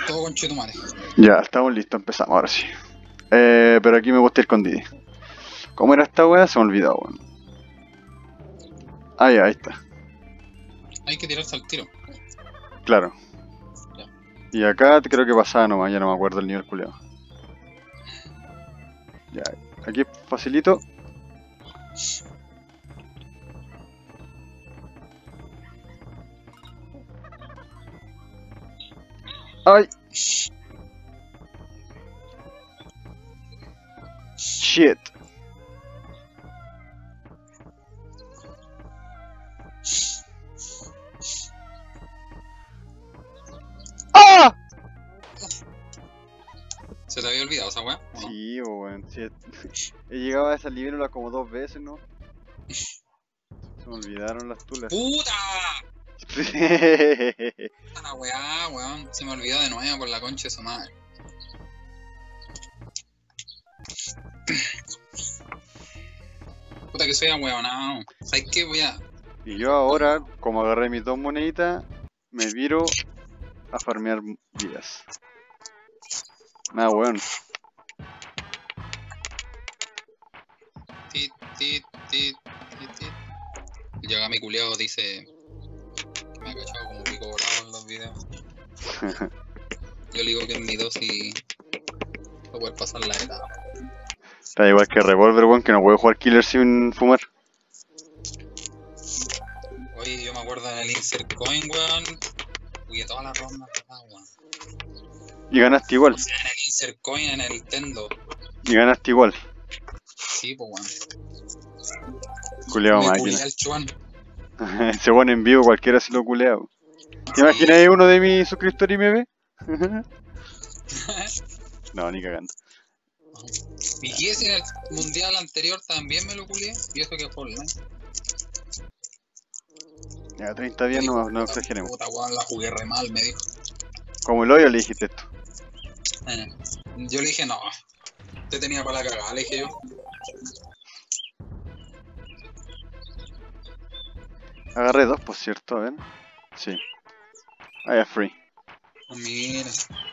todo conchetumare. Ya, estamos listos, empezamos ahora sí. Pero aquí me gusta ir con Didi. ¿Cómo era esta weá? Se me olvidó, weón. Ah, ya, ahí está. Hay que tirarse al tiro. Claro. Ya. Y acá creo que pasaba nomás, ya no me acuerdo el nivel culeado. Ya, aquí facilito. ¡Ay! Shit. ¡Ah! ¿Se te había olvidado esa weá? ¿O no? Sí, weón. Sí. He llegado a esa libélula como 2 veces, ¿no? Se me olvidaron las tulas. ¡Puta! La weá, weón. Se me olvidó de nuevo por la concha de su madre. Puta que soy ahueonado. ¿Sabes qué? Voy a... Y yo ahora, como agarré mis 2 moneditas, me viro a farmear vidas. Nada, weón. Tit, tit, tit, tit, tit. Y llega mi culiao, dice... Que me ha cachado como pico volado en los videos. Yo le digo que en mi dosis... Va a poder pasar la etapa. Está igual que Revolver, weón, que no puedo jugar Killer sin fumar. Oye, yo me acuerdo en el Insert Coin, weón. Jugué todas las rondas, weón. Y ganaste igual. O sea, en el Insert Coin, en el Tendo. Y ganaste igual. Sí, pues, weón. Culeado Me máquina. culé al chuan. Se pone en vivo, cualquiera se lo culea. ¿Te imaginas uno de mis suscriptores y me ve? No, ni cagando. ¿Y qué si en el mundial anterior también me lo culé? Y eso que fue online. Ya, 30 días no exageremos. Puta, weón, la jugué re mal, me dijo. Como el hoyo le dijiste esto. Yo le dije, no. Te tenía para la cagada, le dije yo. Agarré 2, por cierto, a ver. Sí. Ah, ya, free. Mira.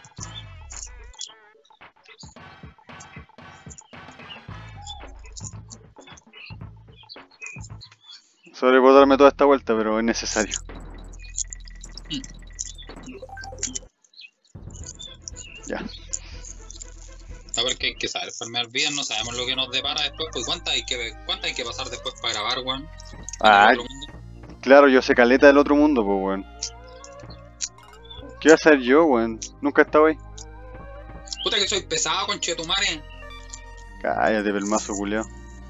Sobrebotarme toda esta vuelta, pero es necesario. Ya. A ver que hay que saber farmear bien, no sabemos lo que nos depara después. Pues ¿cuántas hay que pasar después para grabar, weón? Ah, claro, yo sé caleta del otro mundo, pues, weón. ¿Qué voy a hacer yo, weón? Nunca he estado ahí. Puta que soy pesado, conchetumare. Cállate, pelmazo culiao.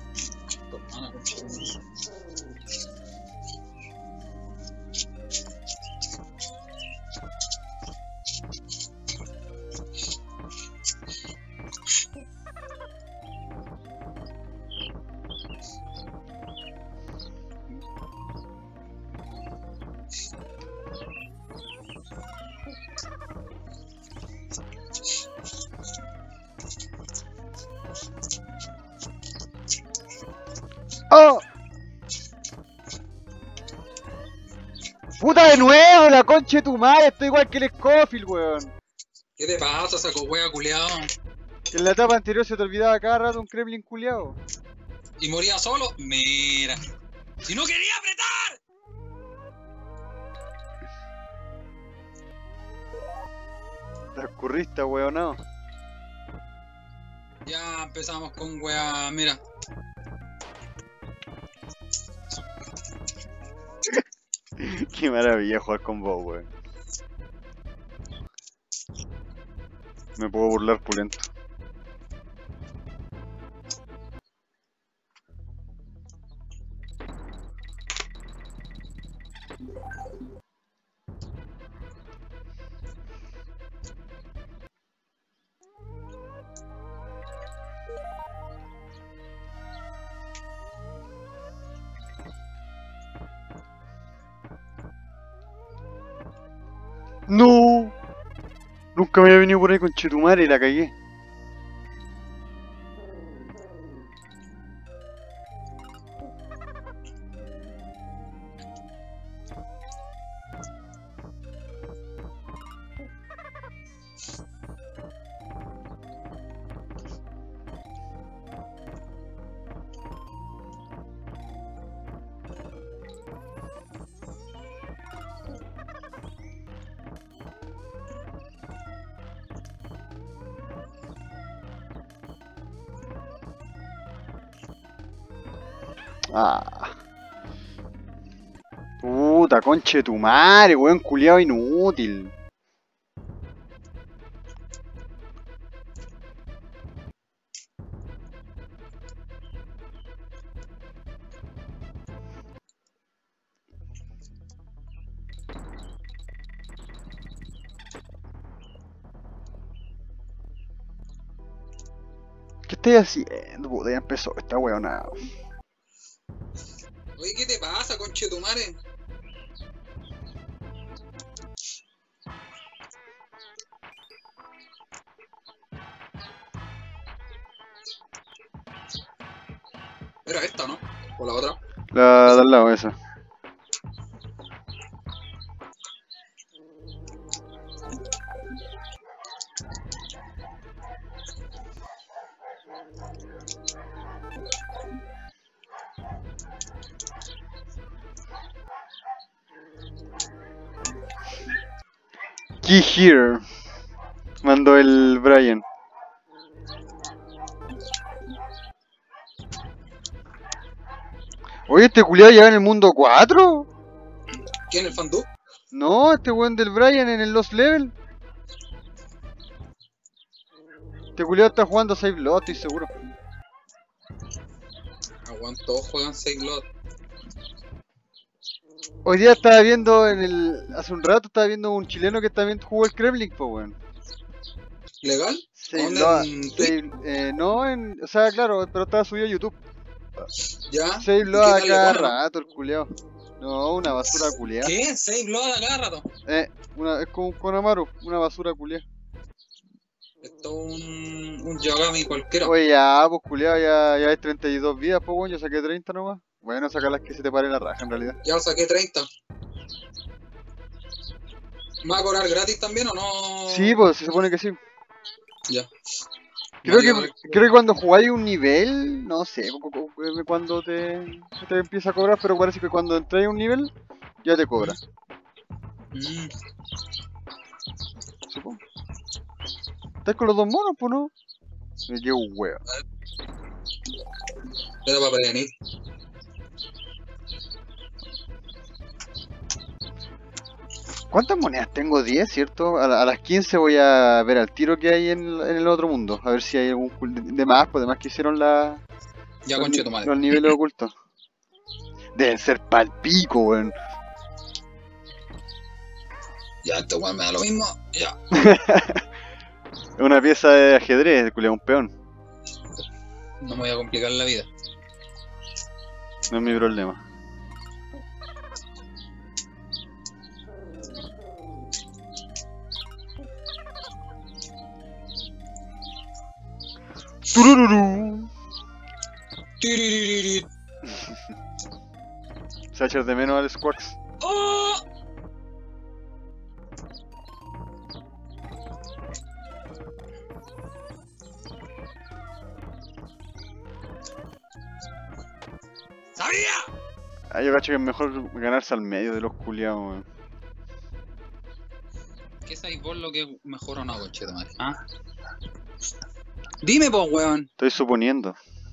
¡Oh! ¡Puta de nuevo! ¡La concha de tu madre! Estoy igual que el Scofield, weón. ¿Qué te pasa, saco wea culiao? Que en la etapa anterior se te olvidaba cada rato un Kremlin culiao. ¿Y moría solo? Mira. ¡Si no quería apretar! Te escurriste, weón, no. Ya empezamos con wea, mira. Qué maravilla jugar con vos, weón. Me puedo burlar pulento. ¡No! Nunca me había venido por ahí con Chetumare y la cagué. Ah. Puta, conche tu madre, weón, culiao inútil. ¿Qué estoy haciendo? Puta, ya empezó esta weona. Oye, ¿qué te pasa, conchetumare? Era esta, ¿no? O la otra. La de al lado, esa. Key here. Mandó el Brian. Oye, este culiao ya en el mundo 4. ¿Quién, el Fandú? No, este weón del Brian en el Lost Level. Este culiao está jugando Save Lot, estoy seguro. Aguanto, todos juegan 6 Blood. Hoy día estaba viendo en el. Hace un rato estaba viendo un chileno que también jugó el Kremlin, pues weón. ¿Legal? Save ¿Dónde? Lot. ¿En Twitch? No, en. O sea, claro, pero estaba subido a YouTube. ¿Ya? Save ¿Y Lot qué a tal le cada pone, no? rato, el culiao. No, una basura culiao. ¿Qué? 6 Blood a cada rato. Es como un Konamaru, una basura culiao. Esto es un Yagami cualquiera. Oye, ya, pues culiao, ya hay 32 vidas, pues weón, yo saqué 30 nomás. Bueno, saca las que se te pare la raja en realidad. Ya saqué 30. ¿Me va a cobrar gratis también o no? Sí, pues se supone que sí. Ya. Creo Vale, que, vale. creo que cuando jugáis un nivel, no sé cuando te empieza a cobrar, pero parece que cuando entras a un nivel, ya te cobra. Mm, Supongo. ¿Estás con los dos monos, pues no? Me llevo un huevo. Era para prevenir. ¿Cuántas monedas tengo? 10, ¿cierto? A las 15 voy a ver al tiro que hay en el otro mundo. A ver si hay algún de más, pues además que hicieron Ya, conche tu madre. los niveles ocultos. Deben ser palpico, weón. Ya, este weón me da lo mismo. Ya. Es una pieza de ajedrez, culiao, un peón. No me voy a complicar la vida. No es mi problema. ¡Turururú! Tiririririt. Se echar de menos al Squax. ¡Oh! ¡Sabía! Ah, yo cacho que es mejor ganarse al medio de los culiados, weón. ¿Qué sabéis vos lo que es mejor o no, conche tu madre? ¿Ah? Dime, pues, weón. Estoy suponiendo.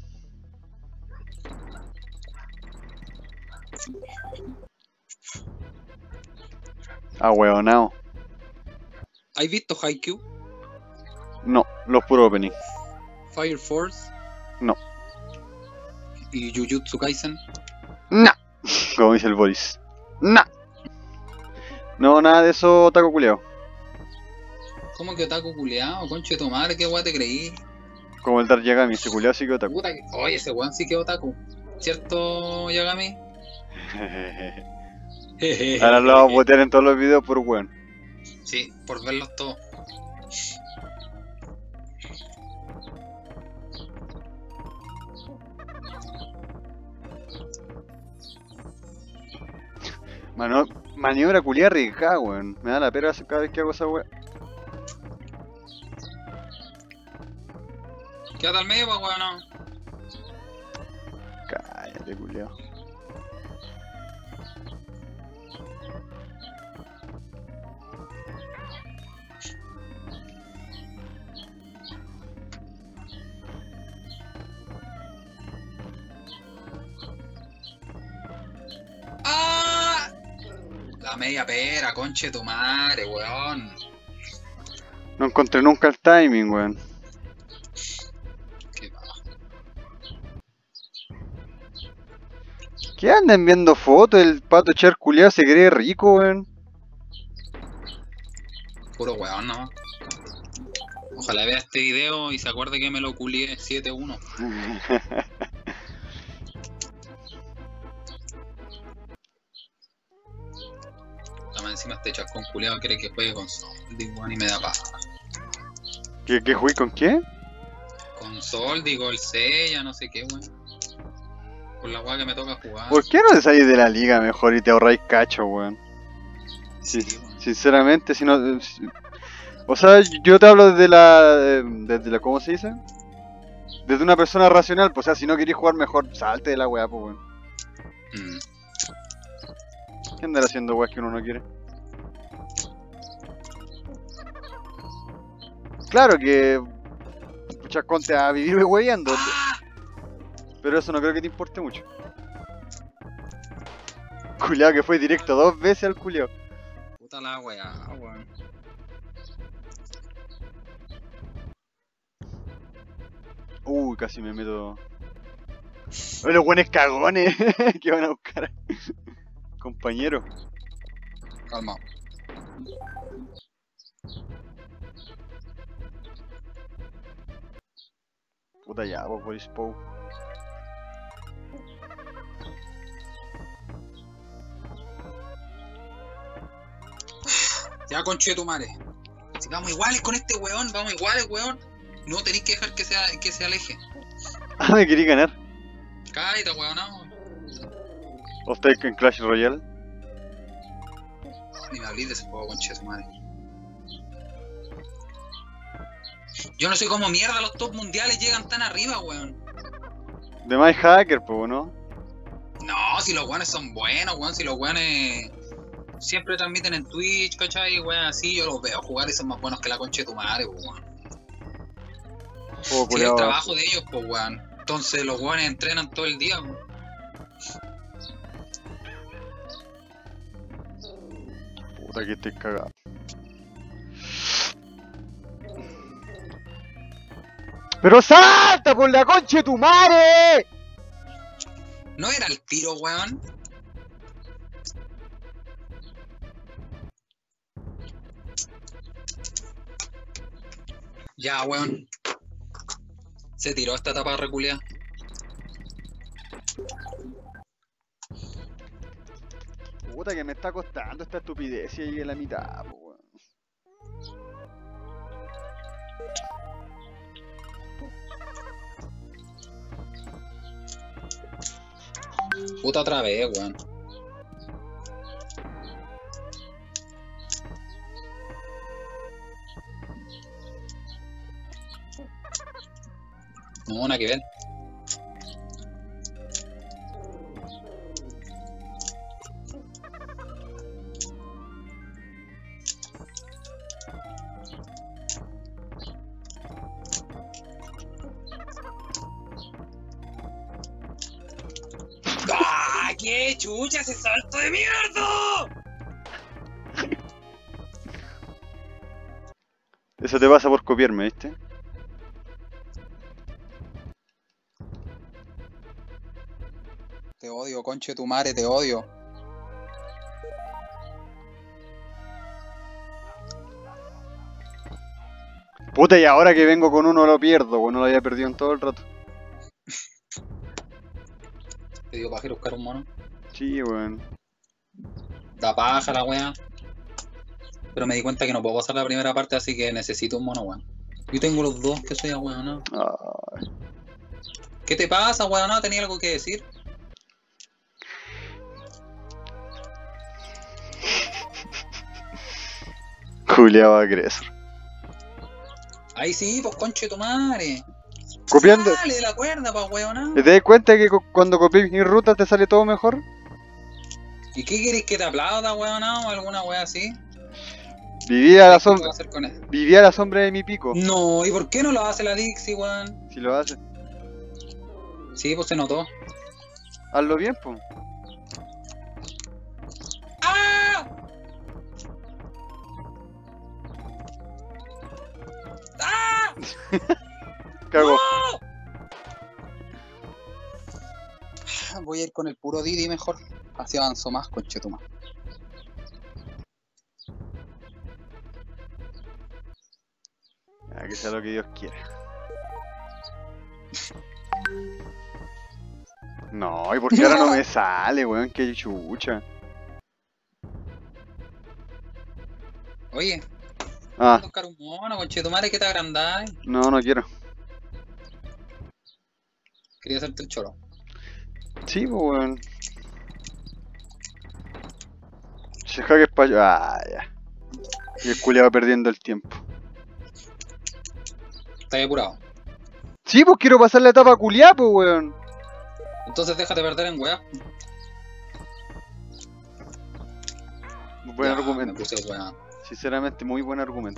Ah, weonao. ¿Has visto Haikyuu? No, los puros opening. Fire Force No. y Jujutsu Kaisen. No. Como dice el Boris. No. No, nada de eso, taco culiao. ¿Cómo que otaku culeado? Conche tu madre, qué weón te creí. Como el Dark Yagami, ese culiao sí que otaku. Puta que... Oye, ese weón sí que es otaku. ¿Cierto, Yagami? Ahora lo vamos a botear en todos los videos por weón. Sí, por verlos todos. Maniobra culiada arriesgada, weón. Me da la pera cada vez que hago esa weón. Quédate al medio, pues weón. No. Cállate, culiao. La media pera, conche tu madre, weón. No encontré nunca el timing, weón. Qué paja. ¿Qué andan viendo fotos? El pato char culiao se cree rico, weón. Puro weón, ¿no? Ojalá vea este video y se acuerde que me lo culié 7-1. Además encima este chascón culiado quiere que juegue con Soldi, weón, y me da paja. ¿Qué jugué con qué? Con Soldi, Gol Sella, no sé qué, weón. Con la weá que me toca jugar. ¿Por qué no te salís de la liga mejor y te ahorráis cacho, weón? Sí, weón. Sinceramente, si no... O sea, yo te hablo desde la... ¿Cómo se dice? Desde una persona racional, pues, o sea, si no querés jugar mejor, salte de la weá, pues, weón. ¿Qué andar haciendo weas que uno no quiere? Claro que... Chascón te va a vivir weyando. ¡Ah! Pero eso no creo que te importe mucho. Culeado que fue directo 2 veces al culeado. Puta la weá, weón. Uy, casi me meto... ¡Oh, los buenos cagones! Que van a buscar. Compañero. Calma. Puta ya, vos Boris Pou. Ya, conche tu madre. Si vamos iguales con este weón, vamos iguales, weón. No tenéis que dejar que se aleje. Ah, me querí ganar. Cállate, weón, no. ¿O estáis en Clash Royale? Ni me hablé de ese juego, conche tu madre. Yo no sé cómo mierda los top mundiales llegan tan arriba, weón. De My Hacker, pues, ¿no? No, si los weones son buenos, weón. Si los weones siempre transmiten en Twitch, ¿cachai? Weón, así yo los veo jugar y son más buenos que la concha de tu madre, weón. Juego Si es el culiao. trabajo de ellos, pues, weón. Entonces los weones entrenan todo el día, weón. Puta que estoy cagado. ¡Pero salta por la concha de tu madre! No era el tiro, weón. Ya, weón. Se tiró esta etapa reculeada. Puta que me está costando esta estupidez y llegué a la mitad, po, weón. Puta otra vez, weón. No, nada que ver. ¡Ah! ¡Qué chucha ese salto de mierda! Eso te pasa por copiarme, ¿viste? Te odio, conche tu madre, te odio. Puta, y ahora que vengo con uno lo pierdo, weón, no lo había perdido en todo el rato. Te digo, para buscar un mono. Sí, weón. Da paja la wea. Pero me di cuenta que no puedo pasar la primera parte, así que necesito un mono, weón. Yo tengo los dos, que soy weón, ¿no? Ay. ¿Qué te pasa, weón? ¿No tenía algo que decir? Culeado agresor. Ahí sí, pues conche tu madre. Copiando. Dale de la cuerda, pa' weón. ¿Te das cuenta que cuando copias mi ruta te sale todo mejor? ¿Y qué querés que te aplauda, weón? ¿O alguna wea así? Vivía a la ¿Qué puedo sombra. hacer con él? Vivía a la sombra de mi pico. No, ¿y por qué no lo hace la Dixie, weón? Si lo haces, Sí, pues se notó. hazlo bien, po. ¡Ah! Cago. Voy a ir con el puro Didi mejor. Así avanzo más, conchetuma. Que sea lo que Dios quiera. No, ¿y por qué ahora no me sale, weón? Qué chucha. Oye, Ah, buscar un mono, conchetumare, que te agrandáis. no quiero. Quería hacerte el choro. Sí, pues, weón. Se deja que es pa' ya. Y el culiao perdiendo el tiempo. Estás apurado. Sí, pues quiero pasar la etapa culiá, pues, weón. Entonces déjate perder en weá. Buen Ya, argumento. me puse weá. Sinceramente, muy buen argumento.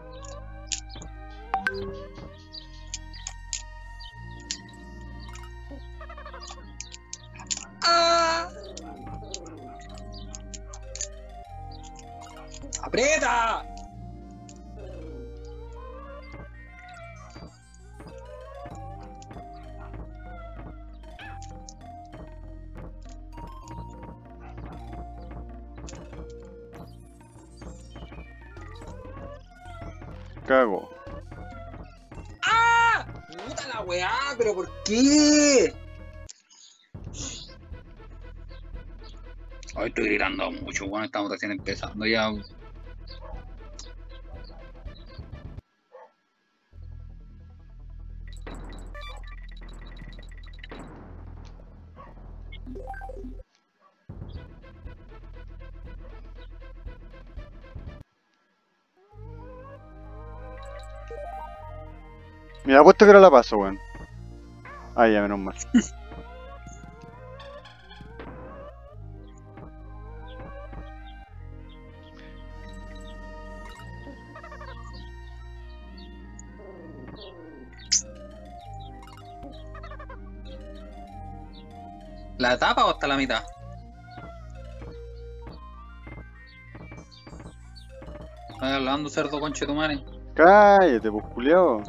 ¡Ah! ¡Aprieta! Cago. ¡Ah! ¡Puta la weá! ¿Pero por qué? Hoy estoy gritando mucho, bueno, estamos recién empezando ya. Mira, apuesto que ahora la paso, weón. Ah, ya, menos mal. ¿La tapa o hasta la mitad? Estás hablando, cerdo conchetumare. Cállate, pues, culiao.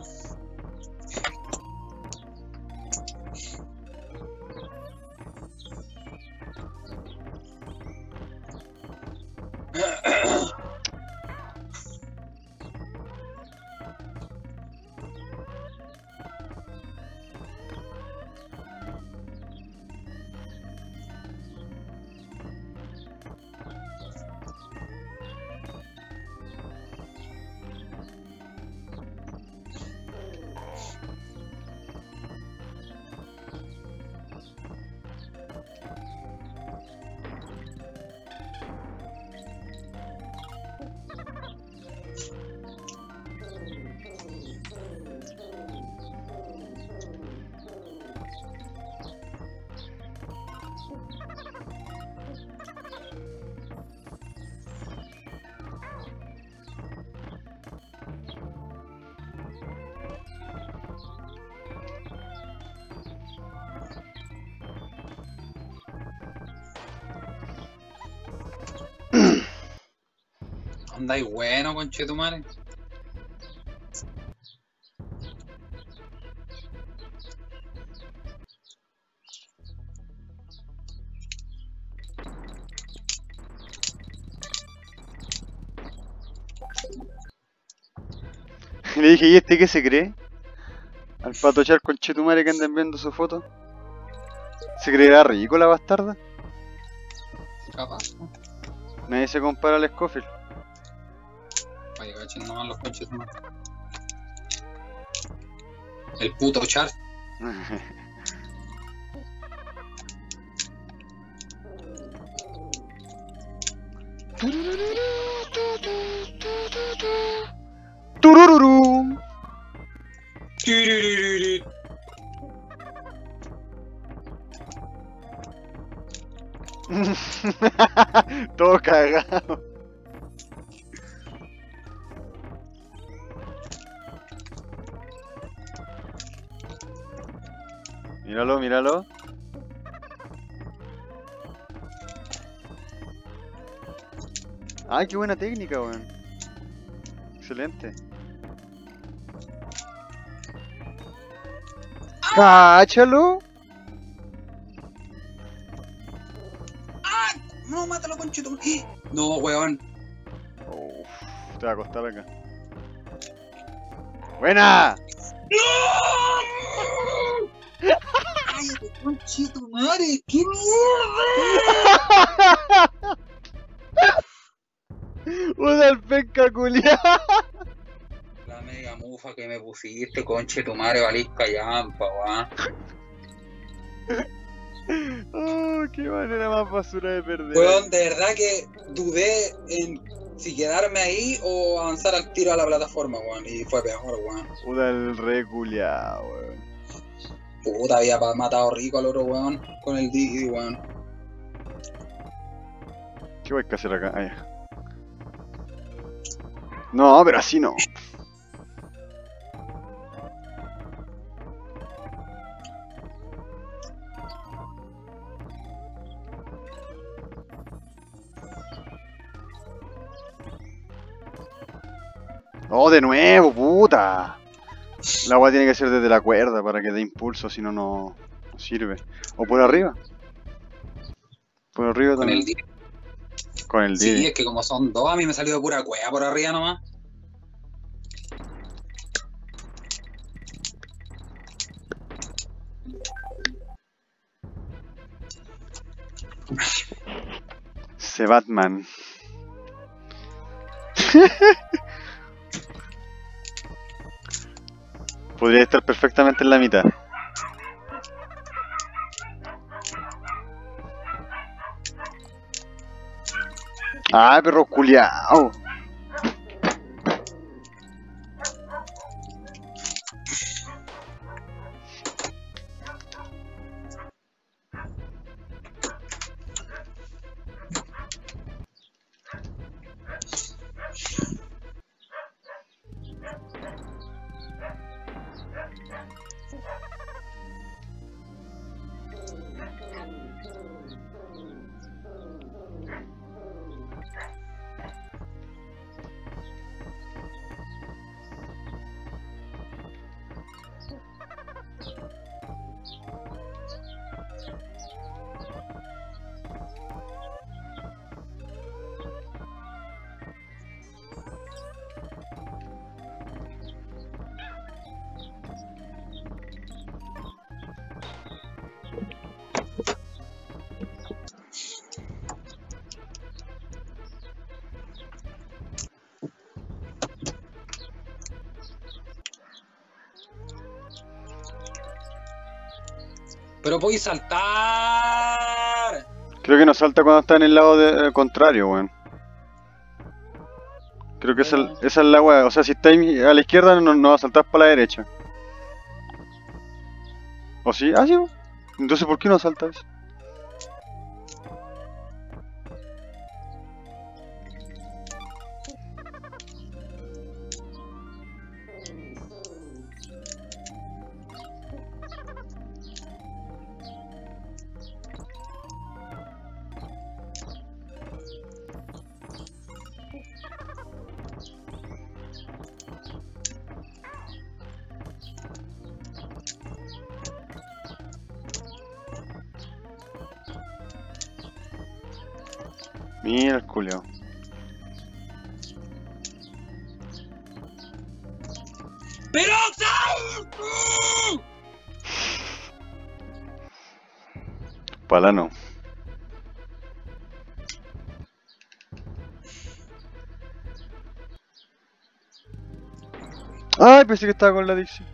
Andáis bueno, conchetumare. Le dije, ¿y este qué se cree? Al patochar con Chetumare que anden viendo su foto. ¿Se creerá rico la bastarda? Capaz, ¿no? Nadie se compara al Scofield. Vaya, cachen nomás los conchetumare. El puto Char. Turururu. Todo cagado. Míralo, míralo. Ay, qué buena técnica, weón. Excelente. ¡Cáchalo! ¡Ah! No, mátalo, conchito. No, weón. Uf, te va a costar acá. ¡Buena! ¡No! ¡Cállate, conchito, madre! ¡Qué mierda! ¡Usa el penca culiao! La mega mufa que me pusiste, conche tu madre, valís callampa, weón. Oh, qué manera más basura de perder. Weón, de verdad que dudé en si quedarme ahí o avanzar al tiro a la plataforma, weón. Y fue peor, weón. Puta el re culiao, weón. Puta, había matado rico al otro weón con el Didi, weón. ¿Qué voy a hacer acá? Ah, ya. No, pero así no. Oh, de nuevo, puta. La agua tiene que ser desde la cuerda para que dé impulso, si no, no sirve. O por arriba. Por arriba Con también. el Didi. Con el Sí, Didi. es que como son dos, a mí me salió de pura cueva por arriba nomás. Se Batman. Podría estar perfectamente en la mitad. Ah, perro culiao. Pero podéis saltar. Creo que no salta cuando está en el lado contrario, weón. Creo que esa es la weá. O sea, si está ahí a la izquierda, no va a saltar para la derecha. ¿O sí? Ah, sí. Entonces, ¿por qué no saltas? Mira el culio. ¡Pero Palano. Ay, pensé que estaba con la Dixie.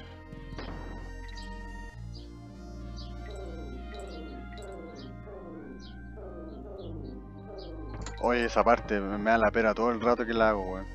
Oye, esa parte me da la pena todo el rato que la hago, weón.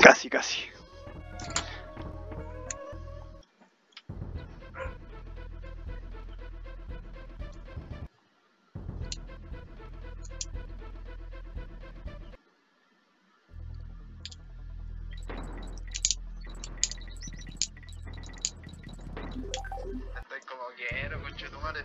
Casi, casi. Estoy como quiero, conchetumare.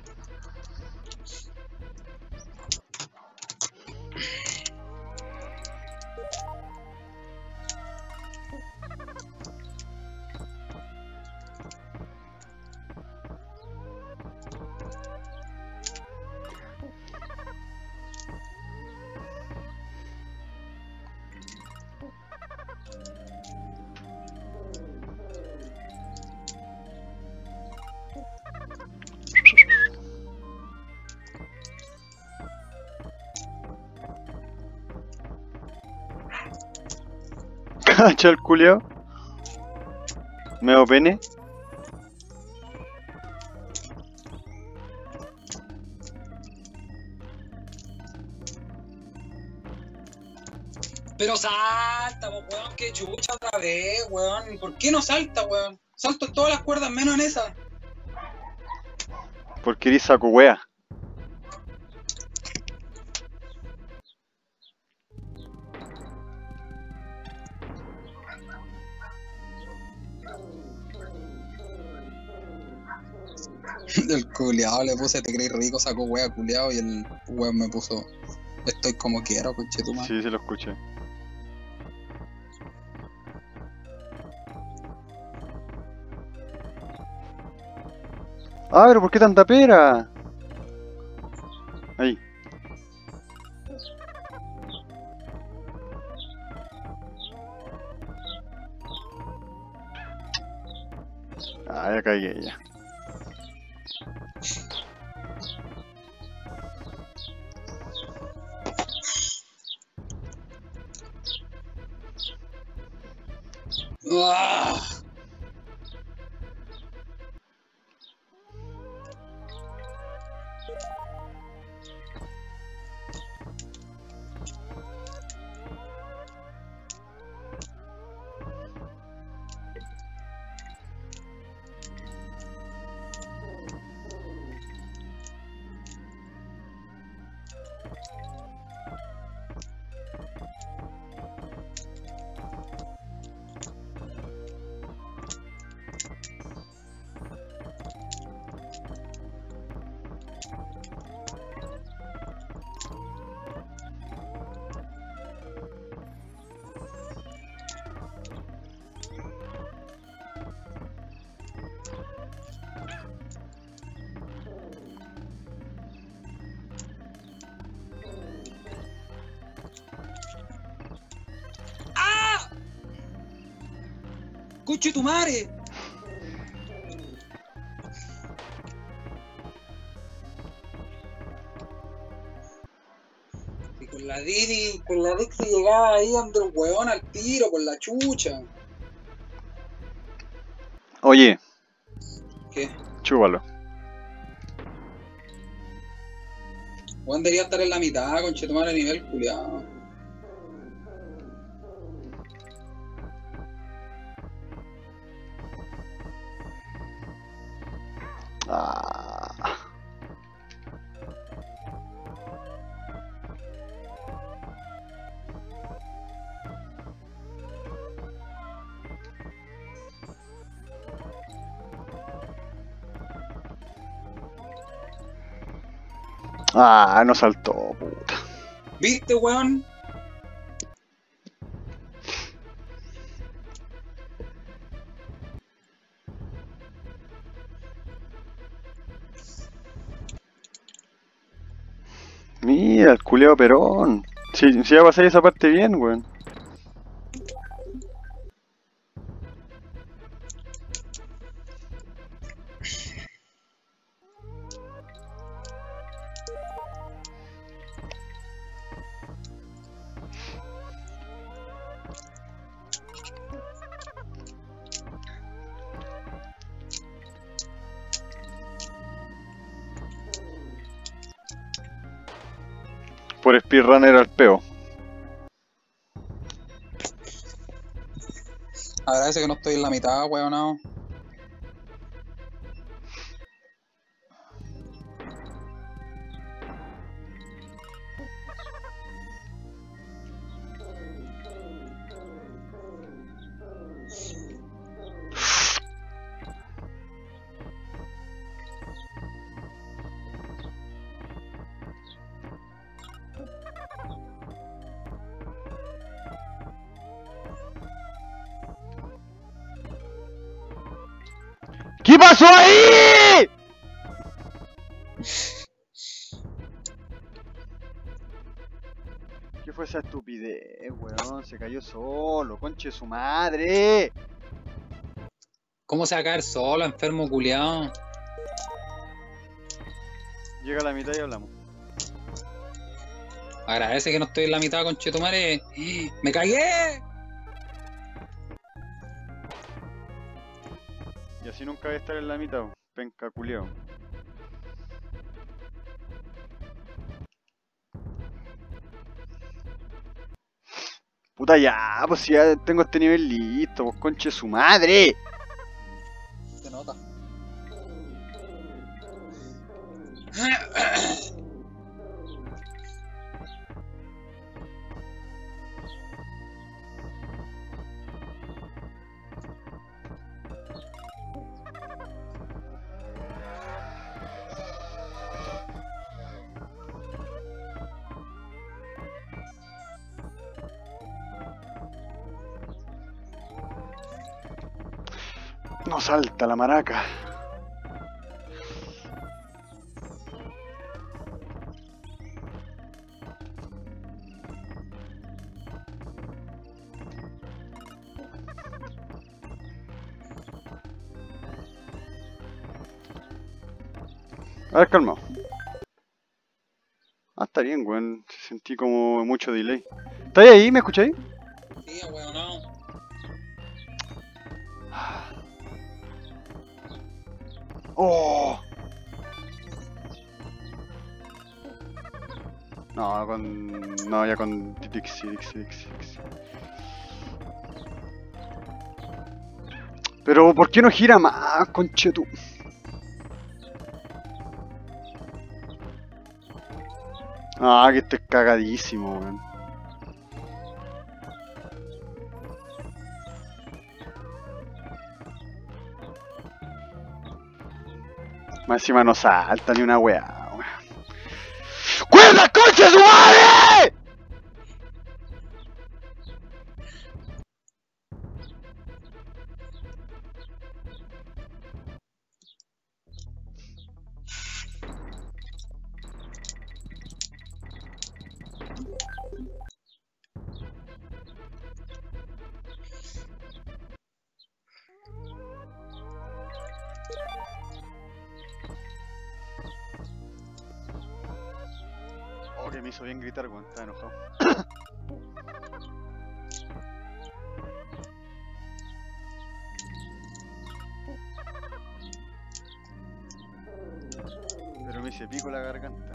Cacha el culiao. Meo pene. Pero salta, po, weón, que chucha otra vez, weón. ¿Por qué no salta, weón? Salto en todas las cuerdas menos en esa. Porque eres saco wea. El culiao le puse te creí rico, sacó wea culiao y el weón me puso estoy como quiero, conchetumare. Sí, se lo escuché. Ah, pero ¿por qué tanta pera? Ahí. Ah, ya caí ya. ¡Ah! ¡Coche tu madre! Y con la Dixie llegaba ahí donde el weón al tiro, con la chucha. Oye, ¿Qué? chúpalo. Weón debería estar en la mitad, conche tu madre, nivel culiado. Ah. Ah, no saltó, puta. ¿Viste, weón? Mira, el culiao Perón. Si va a pasar esa parte bien, weón. Por speedrunner al peo. Agradece que no estoy en la mitad, weón, no. ¿Qué pasó ahí? ¿Qué fue esa estupidez, weón? Se cayó solo, conche su madre. ¿Cómo se va a caer solo, enfermo culiao? Llega a la mitad y hablamos. Agradece que no estoy en la mitad, conchetumare. ¡Me cagué! Y así nunca voy a estar en la mitad, penca culiao. Puta ya, pues si ya tengo este nivel listo, pues conche su madre. Se nota. No salta la maraca. A ver, calmado. Ah, está bien, weón. Sentí como mucho delay. ¿Estáis ahí? ¿Me escucháis? Sí, weón, no. ¡Oh! No, con... No, ya con Dixie. Pero, ¿por qué no gira más, conchetu? Ah, que esto es cagadísimo, weón. Más encima no salta ni una weá, weón. ¡Cuerda, concha su madre! Oh, que me hizo bien gritar, weón. Estaba enojado. Pero me hice pico la garganta.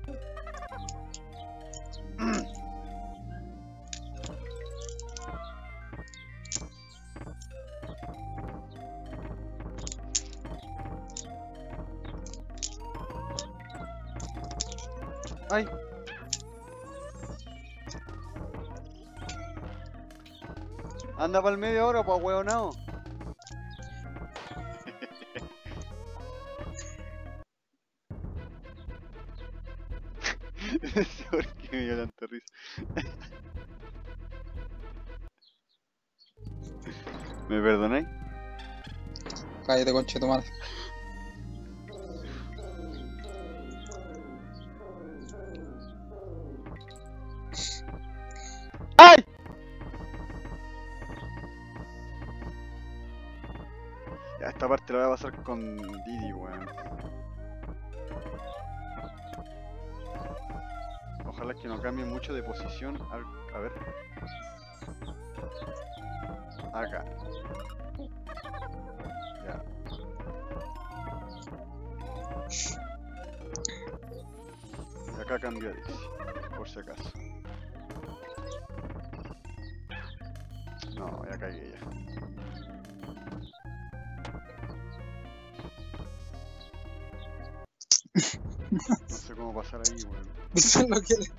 Ay. Anda para el medio ahora, pa' hueonao. No sé por qué me dio tanta risa. ¿Me perdonáis? Cállate, conchetumare. ¡Ay! Ya, esta parte la voy a pasar con Didi, weón. Ojalá que no cambie mucho de posición. A ver. Acá. Ya. Y acá cambio a Dixie, por si acaso. No, ya cagué ya. cómo pasar ahí, weón. Eso es lo que le...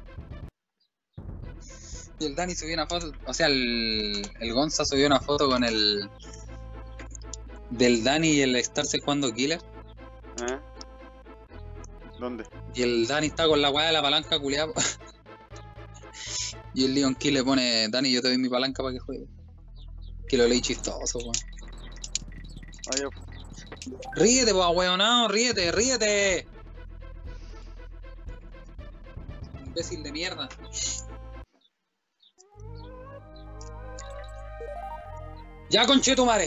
Y el Dani subió una foto, o sea, el Gonza subió una foto con el... del Dani y el estarse jugando Killer. ¿Eh? ¿Dónde? Y el Dani está con la weá de la palanca culiada. Y el Leon Key le pone, Dani, yo te doy mi palanca para que juegue. Que lo leí chistoso, weón. Ah, ya. Ríete, po, weonado, ríete, ríete. Imbécil de mierda. Ya, conchetumare.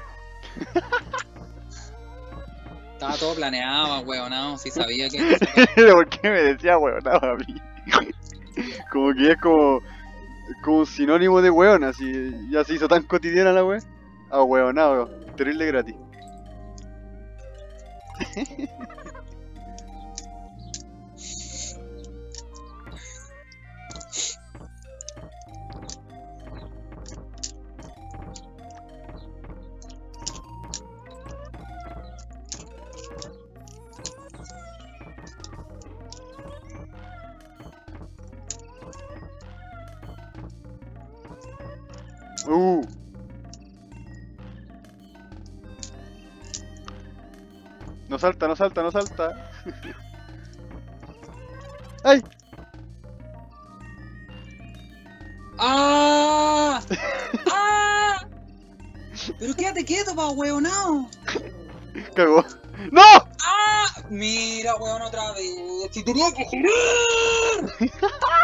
Estaba todo planeado, weonado, si sabía que... ¿Por qué me decía huevonado a mí? Como que es como un sinónimo de hueón, así. Ya se hizo tan cotidiana la wea. Ah, huevonado, terrible gratis. No salta, no salta, no salta. ¡Ay! ¡Ah! ¡Ah! Pero quédate quieto, pa, weonado. Cagó. ¡No! ¡Ah! Mira, weón, otra vez. Si tenía que girar.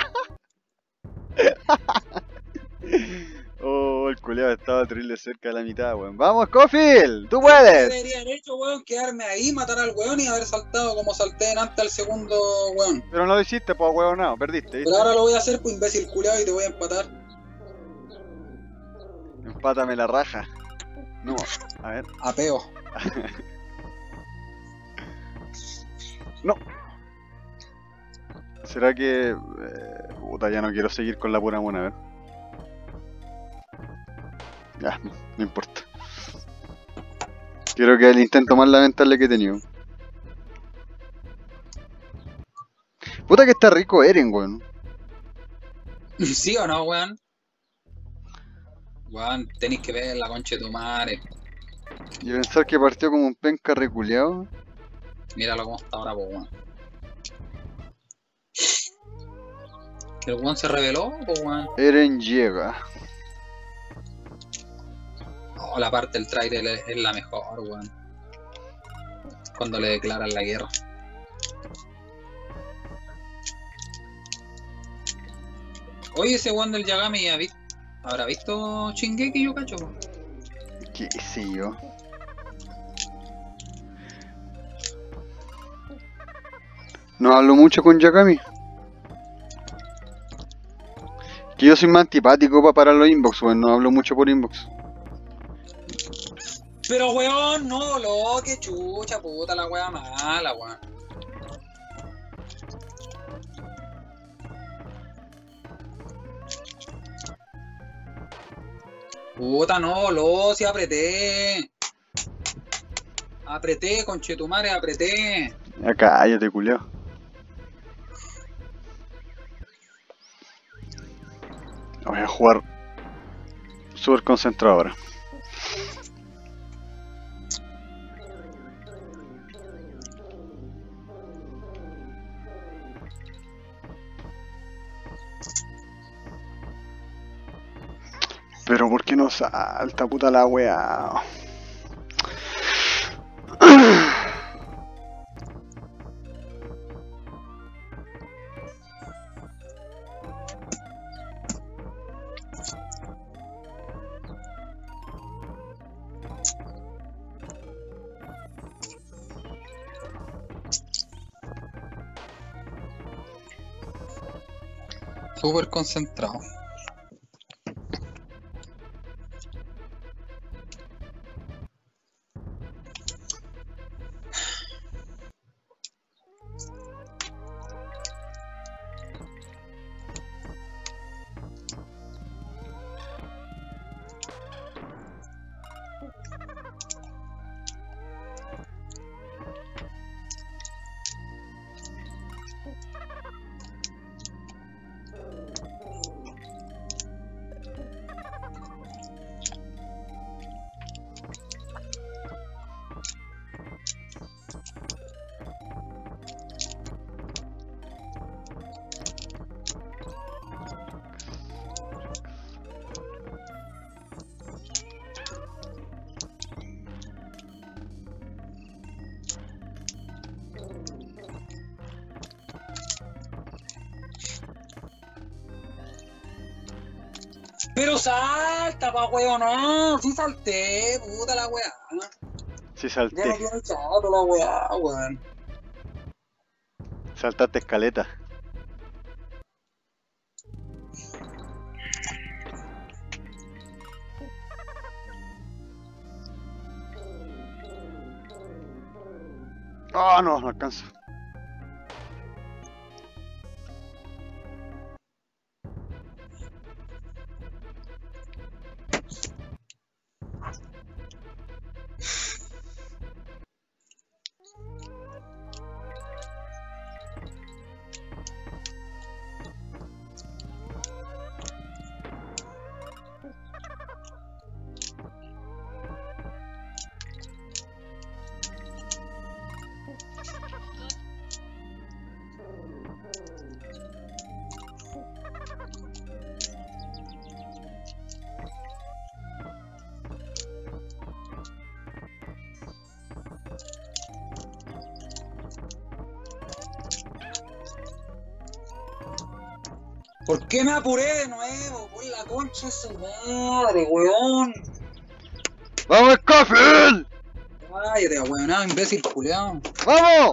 Oh, el culeado estaba terrible cerca de la mitad, weón. ¡Vamos, Scofield! ¡Tú puedes! Debería haber hecho, weón, quedarme ahí, matar al weón y haber saltado como salté delante al segundo weón. Pero no lo hiciste, pues, weón, no, perdiste, ¿viste? Pero ahora lo voy a hacer, pues, imbécil culiado, y te voy a empatar. Empátame la raja. No, a ver. Apeo. No. ¿Será que... puta, ya no quiero seguir con la pura mona, a ver. Ya, no importa. Creo que es el intento más lamentable que he tenido. Puta que está rico Eren, weón. ¿Sí o no, weón? Weón, tenéis que ver la concha de tu madre. Y pensar que partió como un penca reculeado. Míralo cómo está ahora, po, weón. ¿Que el weón se reveló, po, weón? Eren llega. Oh, la parte del trailer es la mejor, weón. Cuando le declaran la guerra. Oye, ese weón del Yagami ¿habrá visto Shingeki, yo cacho? ¿Qué sé yo? No hablo mucho con Yagami. Que yo soy más antipático para parar los inbox, weón. No hablo mucho por inbox. Pero weón, no, lo que chucha, puta la wea mala, weón. Puta no, lo, si apreté. Apreté, conchetumare, apreté. Ya cállate, culiao. Voy a jugar súper concentrado ahora. Pero ¿por qué no salta, puta la wea? Súper concentrado. Pero salta, pa' weón, no. Sí salté, puta la weá. Sí, Ya salté. me tiene chato la weá, weón. Saltaste escaleta. Ah, no, no alcanzo. ¿Por qué me apuré de nuevo? Por la concha de su madre, weón. ¡Vamos, Scofield! Cállate, weón, imbécil culiao. ¡Vamos!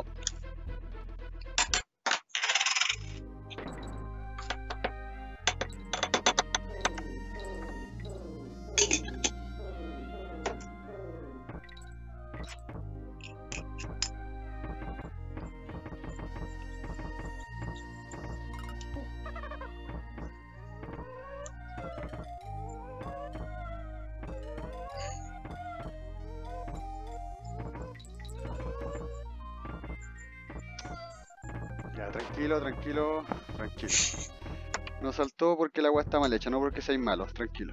Ya, tranquilo, tranquilo, tranquilo. No saltó porque la agua está mal hecha, no porque seáis malos, tranquilo.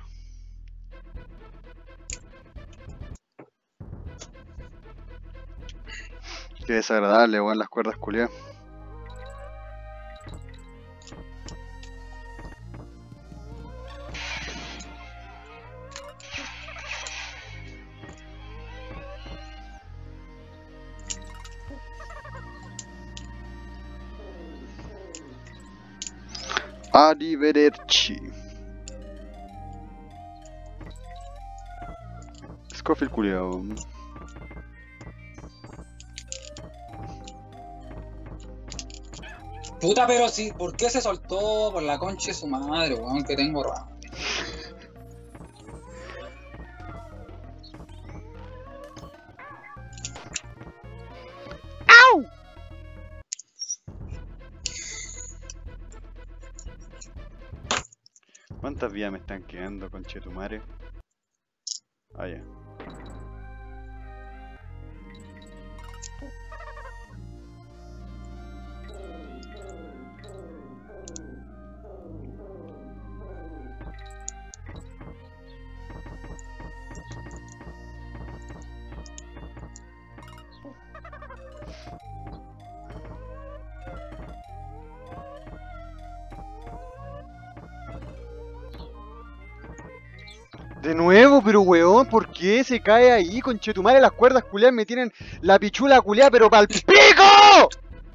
Qué desagradable, weón, las cuerdas culiadas. Arrivederci. Scofield culiao. Puta, pero sí, ¿por qué se soltó? Por la concha de su madre, weón, que tengo rabia. ¿Cuántas vías me están quedando, conchetumare? Ah, ya. De nuevo, pero weón, ¿por qué se cae ahí, conchetumare? Las cuerdas culiadas me tienen la pichula culiada, pero pa'l pico.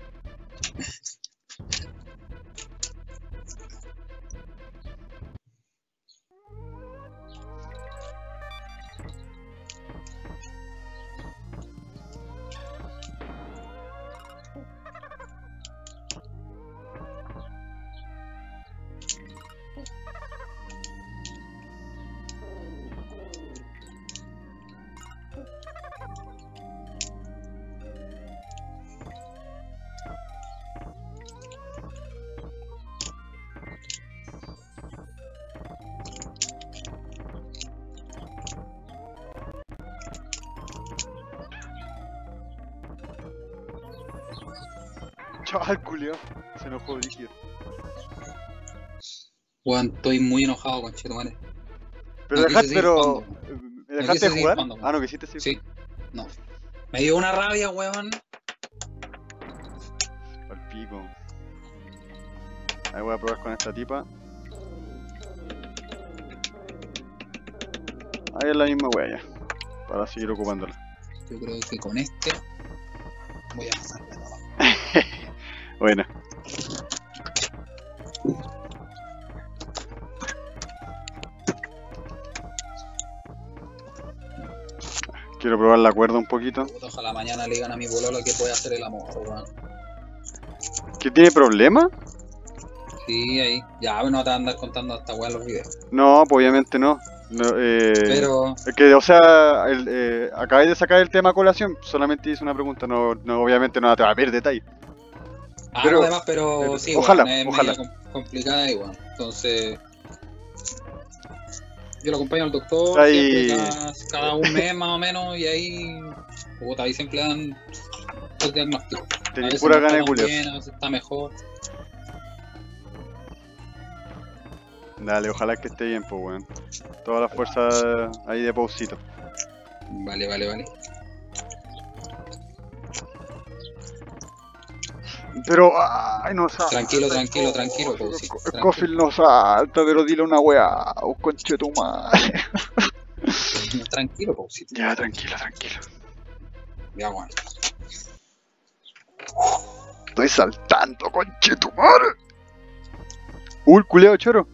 Chaval culiao, se enojó líquido. Weón, estoy muy enojado, conchetumare. Pero No dejaste, quise seguir pero... jugando. ¿Me dejaste quise de seguir jugar? jugando, Ah, no, quisiste sí. Sí, no. Me dio una rabia, weón. Al pico. Ahí voy a probar con esta tipa. Ahí es la misma wea ya. Para seguir ocupándola. Yo creo que con este voy a pasar la etapa. Bueno. Quiero probar la cuerda un poquito. Puta, ojalá mañana le digan a mi pololo que puede hacer el amor, weón. ¿Qué tiene problema? Sí, ahí. Ya, no te vas a andar contando hasta weón los videos. No, pues obviamente no. No, Pero. es que, o sea, acabáis de sacar el tema a colación, solamente hice una pregunta, obviamente no te va a pedir detalle. Ah, Pero- no, además, pero sí, ojalá, weón, es ojalá. media complicada y weón. Entonces. Yo lo acompaño al doctor Ahí- siempre cada un mes más o menos y ahí. Puta, ahí siempre dan el diagnóstico. A Tenés veces pura no gana de está tan culiar. bien, a veces está mejor. Dale, ojalá que esté bien, pues, weón. Toda la fuerza ahí de pausito. Vale, vale, vale. Pero, ay, no salta. Tranquilo, tranquilo, tranquilo, Pausito, El tranquilo. Coffee no salta, pero dile una weá, conche tu madre. Tranquilo, Pausito. Ya, tranquilo, tranquilo. Ya, bueno. Estoy saltando, conche tu madre. El culeo choro.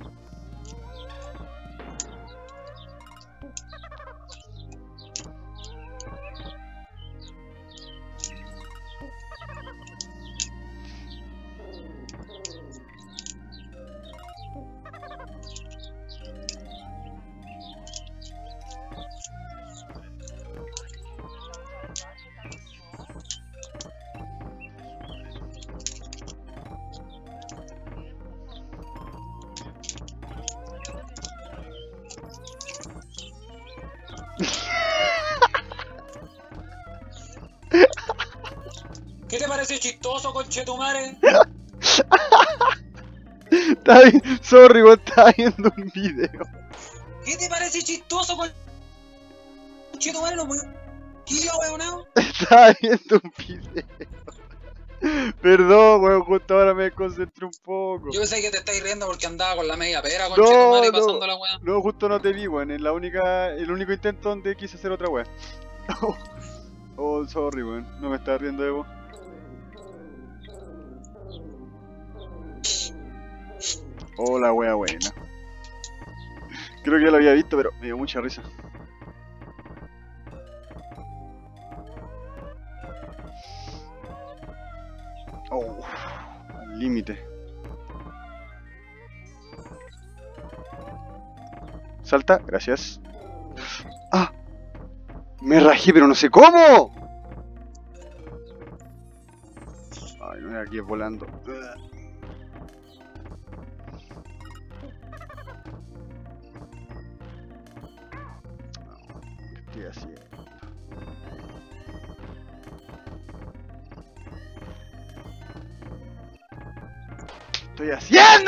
¿Qué te parece chistoso, conchetumare? Está bien, sorry, weón, estaba viendo un video. ¿Qué te parece chistoso, conchetumare? No, ¿qué, weón? Estaba viendo un video. Perdón, weón, justo ahora me desconcentré un poco. Yo pensé que te estáis riendo porque andaba con la media pera, No, conchetumare, no. pasando la weá. No, justo no te vi, weón. Es el único intento donde quise hacer otra weón. Oh, sorry, weón. No me estaba riendo de vos. Oh, la wea buena. Creo que ya lo había visto, pero me dio mucha risa. Oh, al límite. Salta, gracias. ¡Ah! Me rajé, pero no sé cómo. Ay, no, aquí volando. ¿Qué estoy haciendo? ¡Estoy haciendo!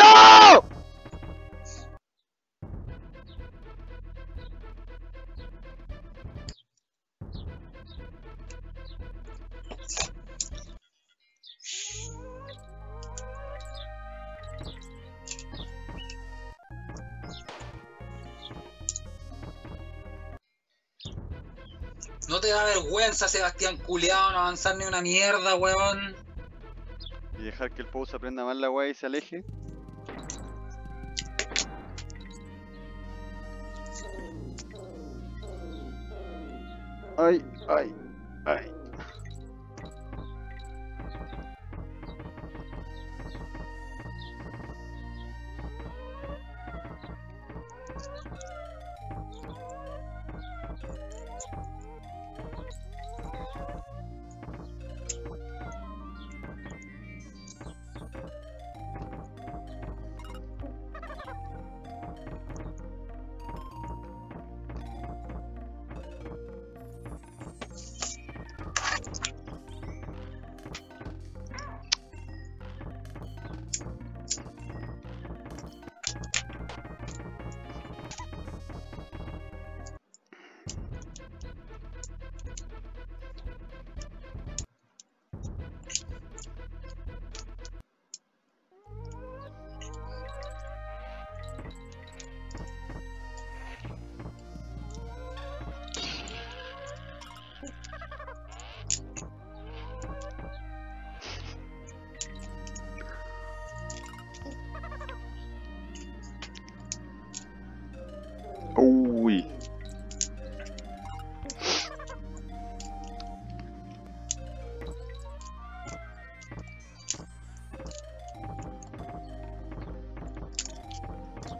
No te da vergüenza, Sebastián culiao, no avanzar ni una mierda, weón. Y dejar que el pause aprenda más la weá y se aleje. Ay, ay, ay.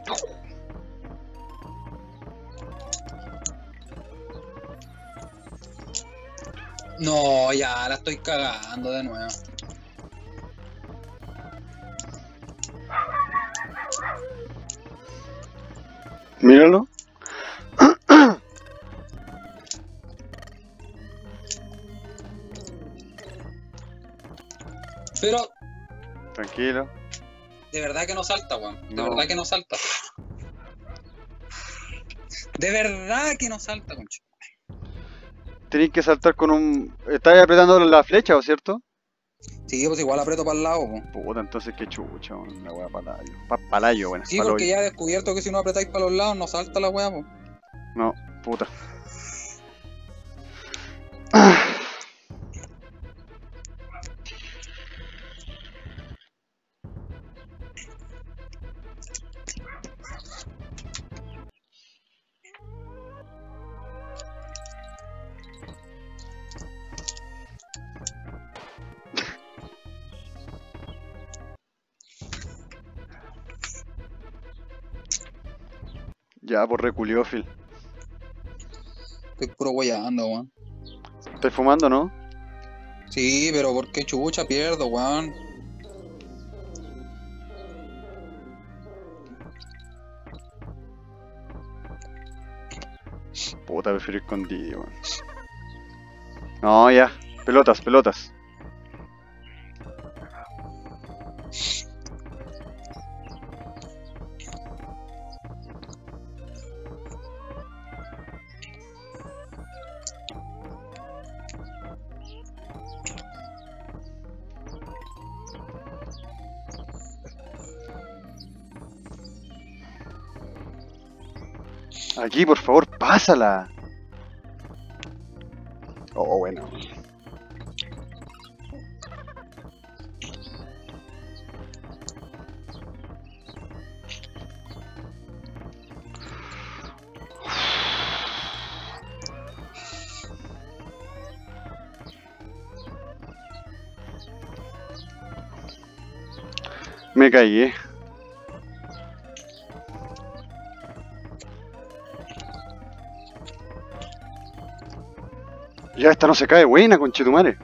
No, ya la estoy cagando de nuevo. Míralo. Pero Tranquilo. de verdad que no salta, weón. De No. verdad que no salta. De verdad que no salta, concha. Tenés que saltar con un... Estás apretando la flecha, ¿o cierto? Sí, pues igual aprieto para el lado, po. Puta, entonces qué chucha, weón, la wea palayo. Palayo, bueno, Sí, porque ya he descubierto que si no apretáis para los lados no salta la weá, po. No, puta. Ya, por reculió, Phil. Estoy puro weyando, weón. ¿Estás fumando, no? Sí, pero ¿por qué chucha pierdo, weón? Puta, prefiero escondido, weón. No, ya. Pelotas, pelotas. Aquí, por favor, pásala. Oh, bueno. Me caí. Ya esta no se cae buena, conchetumare.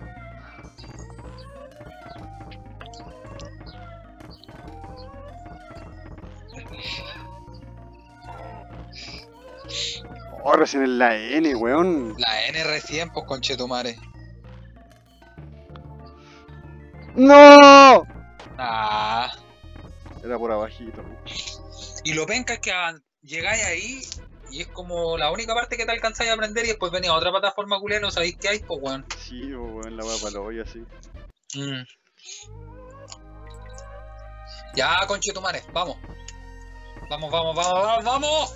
Oh, recién en la N, weón. La N recién, pues conchetumare. ¡No! Ah. Era por abajito. Y lo penca es que llegáis ahí y es como la única parte que te alcanzáis a aprender y después venís a otra plataforma culia, no sabéis qué hay, pues weón. Sí, weón, la wea para lo hoy así. Ya, conchetumare, vamos. Vamos, vamos, vamos, vamos, vamos.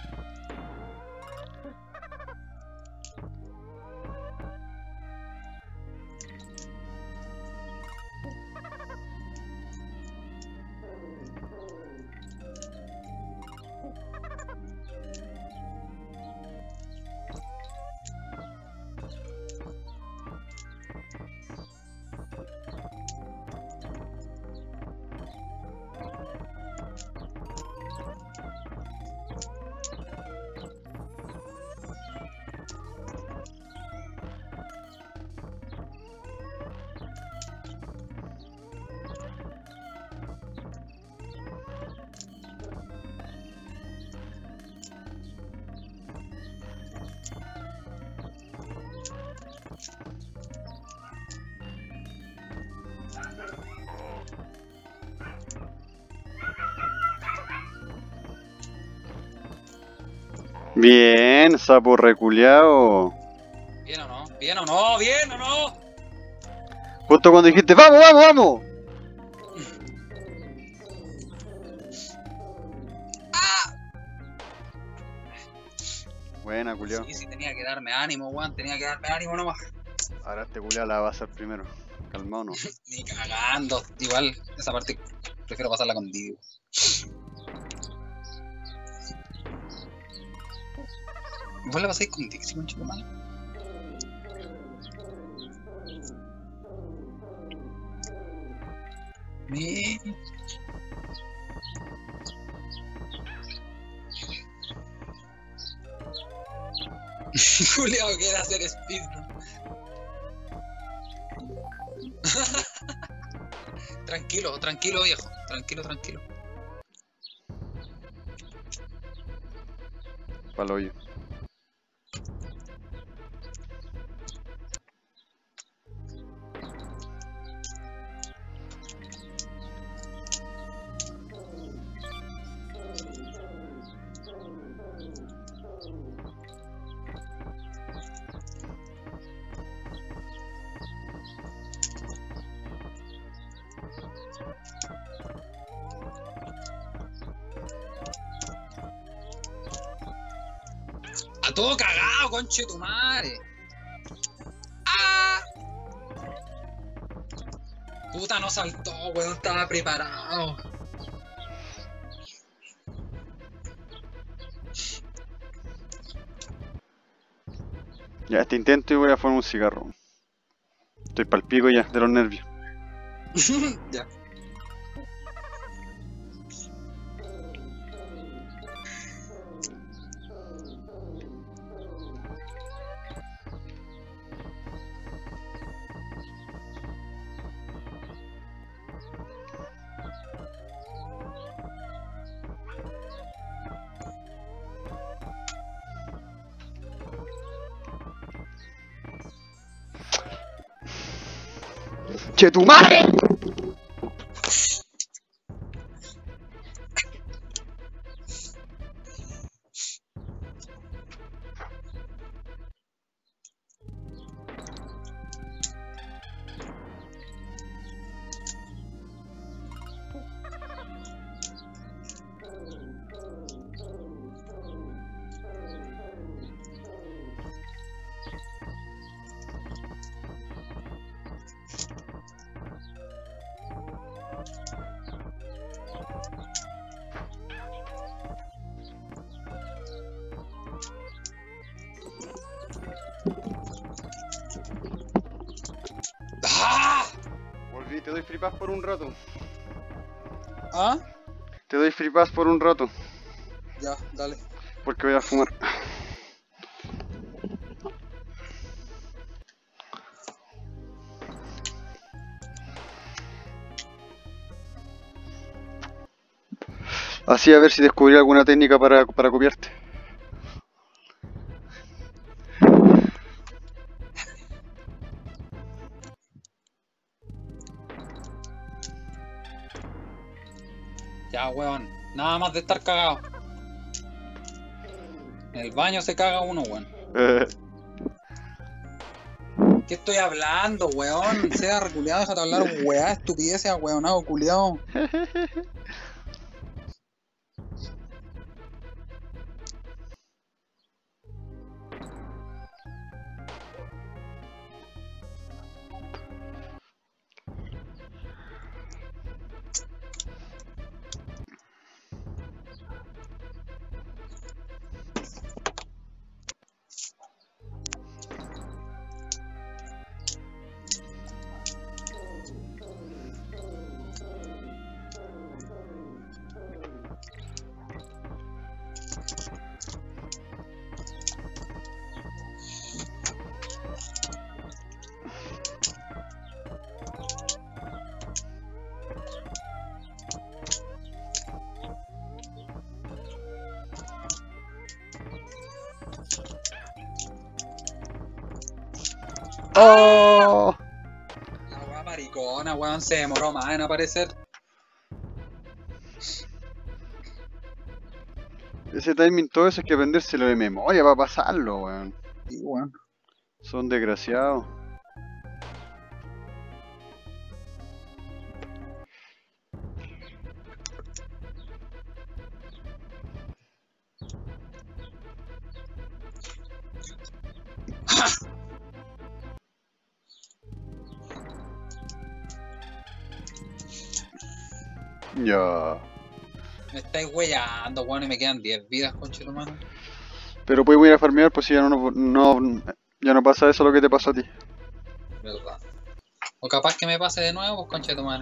Bien, sapo reculeado. ¿Bien o no? ¿Bien o no? ¿Bien o no? Justo cuando dijiste, ¡vamos, vamos, vamos! Buena, culiao. Sí, sí, tenía que darme ánimo, weón. Tenía que darme ánimo nomás. Ahora este culiao la va a hacer primero. Calmado, no. Ni cagando. Igual, esa parte prefiero pasarla con Divo. ¿Vos la pasáis con Dixie, conchetumare? Bien. Juliado quiere hacer speedrun. Tranquilo, tranquilo, viejo. Tranquilo, tranquilo. Pa'l hoyo. A todo cagado, conche tu madre. ¡Ah! Puta, no saltó, weón, estaba preparado. Ya, este intento y voy a fumar un cigarro. Estoy pa'l pico ya, de los nervios. Ya. ¡Che tu madre! ¡Ah! Volví, te doy free pass por un rato. ¿Ah? Te doy free pass por un rato. Ya, dale. Porque voy a fumar. Así a ver si descubrí alguna técnica para copiarte. Ya, weón. Nada más de estar cagado. En el baño se caga uno, weón. ¿Qué estoy hablando, weón? Sea reculeado, déjate hablar, weá, estupideces, weonado, culiado. ¡Oh! La weá maricona, weón, se demoró más en aparecer. Ese timing, todo eso hay que aprendérselo de memoria para pasarlo, weón. Sí, weón. Son desgraciados. Ya. Me estáis weyando, weón, y me quedan 10 vidas, conchito, mano. Pero puedes ir a farmear, pues si ya ya no pasa eso lo que te pasó a ti. Verdad. O capaz que me pase de nuevo, pues conchito, mano.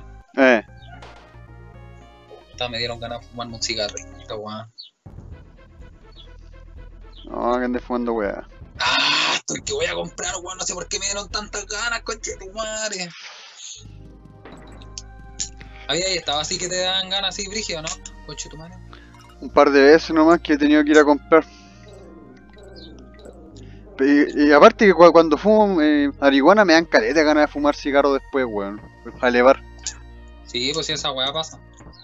Me dieron ganas de fumarme un cigarrito, weón. No, que andes fumando weá. ¡Ah! esto es que voy a comprar, weón. No sé por qué me dieron tantas ganas, conche tu madre. Había estado así que te dan ganas así, brígido, ¿no? Conche tu madre. Un par de veces nomás que he tenido que ir a comprar. Y aparte que cuando fumo marihuana me dan caleta de ganas de fumar cigarro después, weón. Para elevar. Sí, pues si esa weá pasa.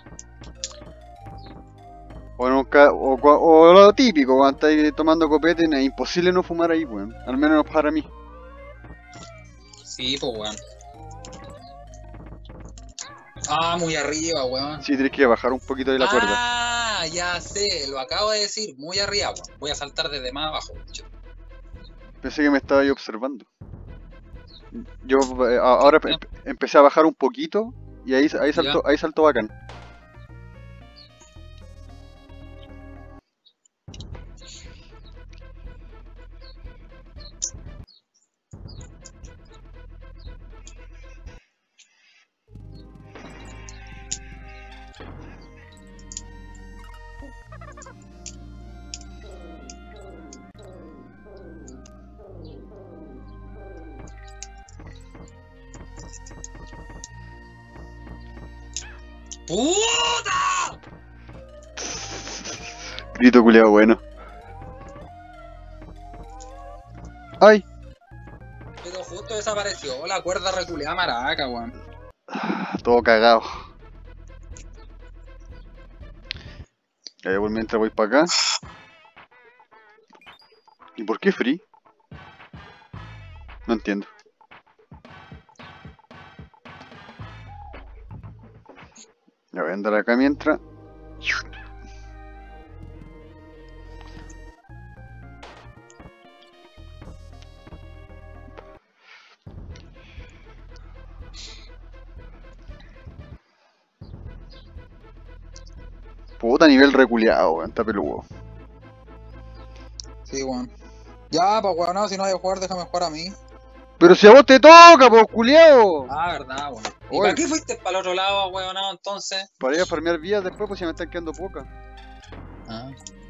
O, o lo típico, cuando estáis tomando copete, es imposible no fumar ahí, weón. Al menos para mí. Sí, pues weón. Ah, muy arriba, weón. Sí, tienes que bajar un poquito de la cuerda. Ah, ya sé, lo acabo de decir, muy arriba, weón. Voy a saltar desde más abajo, bicho. Pensé que me estaba ahí observando. Yo ahora empecé a bajar un poquito y ahí saltó bacán. ¡Puta! Grito culiado bueno. ¡Ay! Pero justo desapareció la cuerda reculeada maraca, weón. Todo cagado. Ya por mientras voy para acá. ¿Y por qué free? No entiendo. Ya voy a andar acá mientras. Puta nivel reculeado, weón, está peludo. Sí, weón. Ya, pues weón, no, si no hay que jugar, déjame jugar a mí. Pero si a vos te toca, pues culiao. Ah, verdad, weón. ¿Y Oye. para qué fuiste para el otro lado, weón, no, entonces? Para ir a farmear vías después, pues si me están quedando pocas. Ah.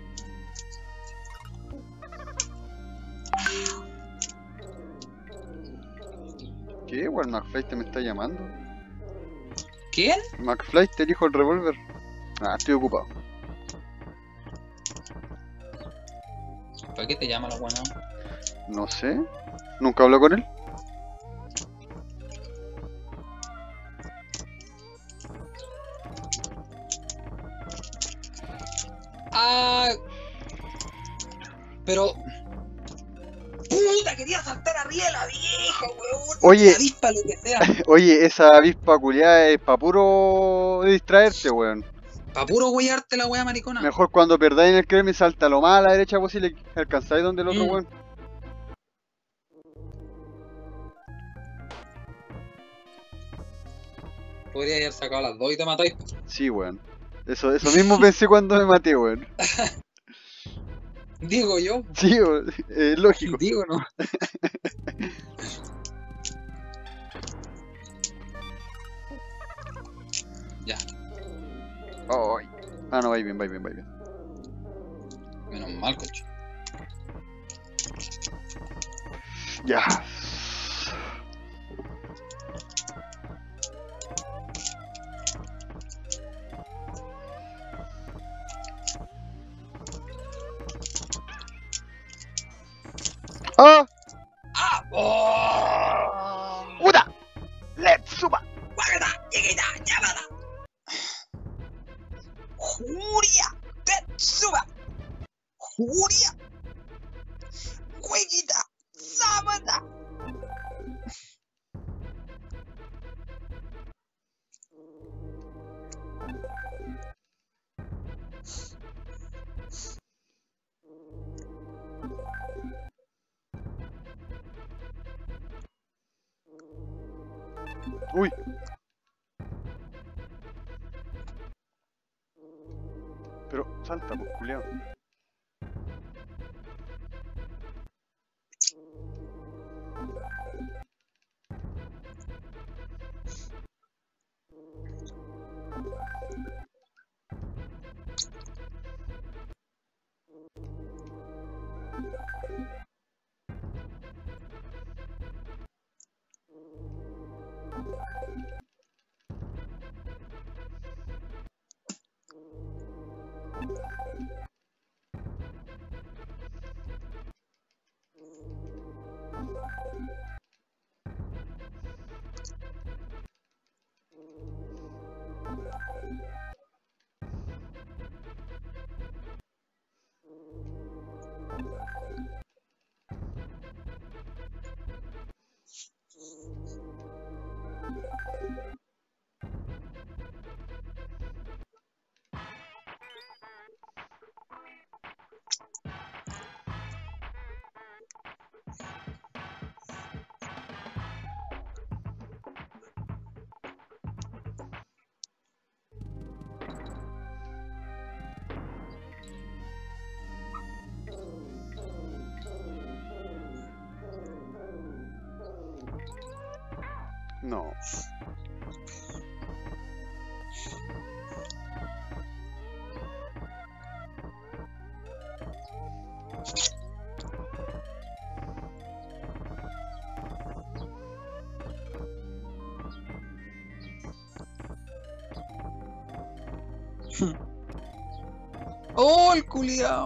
¿Qué, weón? McFly te me está llamando. ¿Quién? McFly te elijo el revólver. Ah, estoy ocupado. ¿Para qué te llama la weón? No sé. ¿Nunca habló con él? Ah. Pero. ¡Puta! Quería saltar arriba de la vieja, weón. Oye. La avispa, lo que sea. Oye, esa avispa culiada es pa' puro distraerte, weón. Pa' puro weyarte la wea maricona. Mejor cuando perdáis en el Kremlin salta lo más a la derecha posible, alcanzáis donde el otro weón. Podría haber sacado las dos y te matáis. Sí, weón. Eso mismo pensé cuando me maté, weón. Digo yo. Sí, weón. Es lógico. Digo, ¿no? Ya. Oh, ah, no, va bien, va bien, va bien. Menos mal, coche. Ya. ¡Ah! ¡Ah! ¡Oh! ¡Puta! ¡Let's suba! ¡Guarda! ¡Lleguita! ¡Llámala! ¡Juria! ¡Tetsuba! ¡Juria! ¡Jueguita! ¡Sábata! ¡Uy! Pero salta, pues, culiao. No. ¡Oh, el culiao!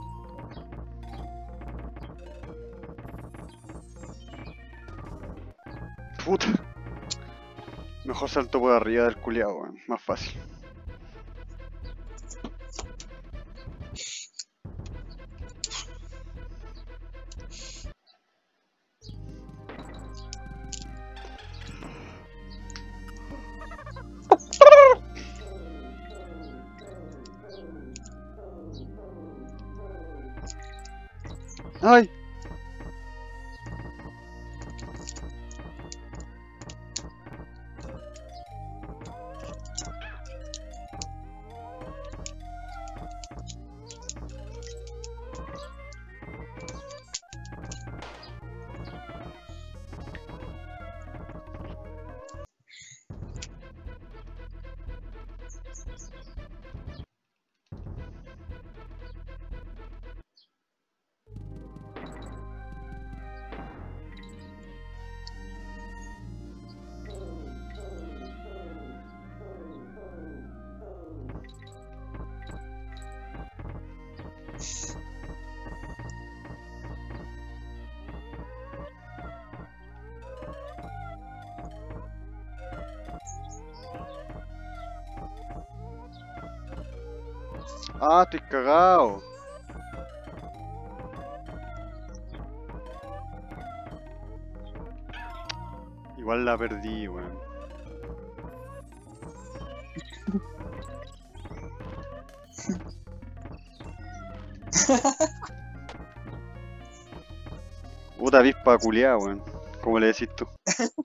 Puta. Mejor salto por arriba del culiao, weón. Más fácil. ¡Ay! Ah, estoy cagado. Igual la perdí, weón. Puta avispa culiada, weón. ¿Cómo le decís tú?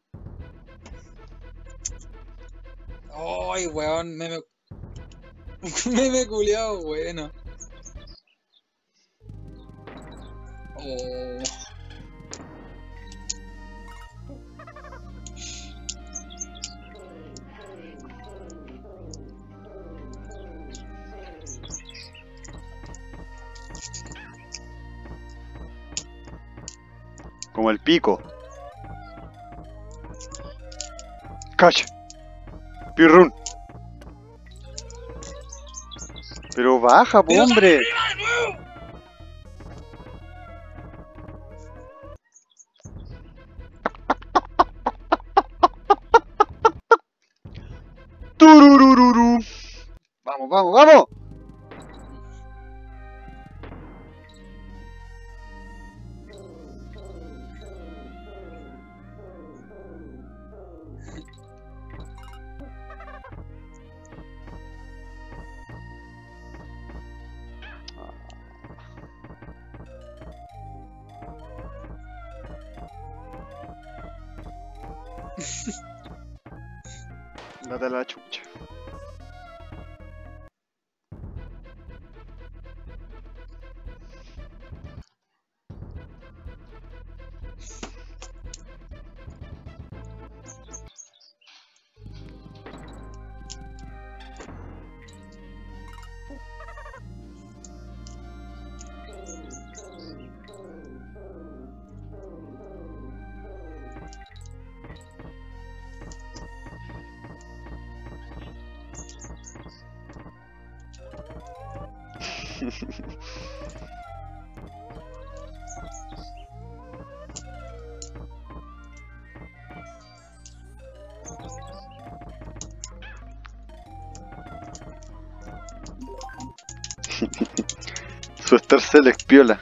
¡Ay, weón! Meme. Meme culiao, bueno. Oh. Como el pico. Cacha. Pirrún. Pero baja, po, hombre. Tururururu. Vamos, vamos, vamos. Date la chucha. Su Star Select piola.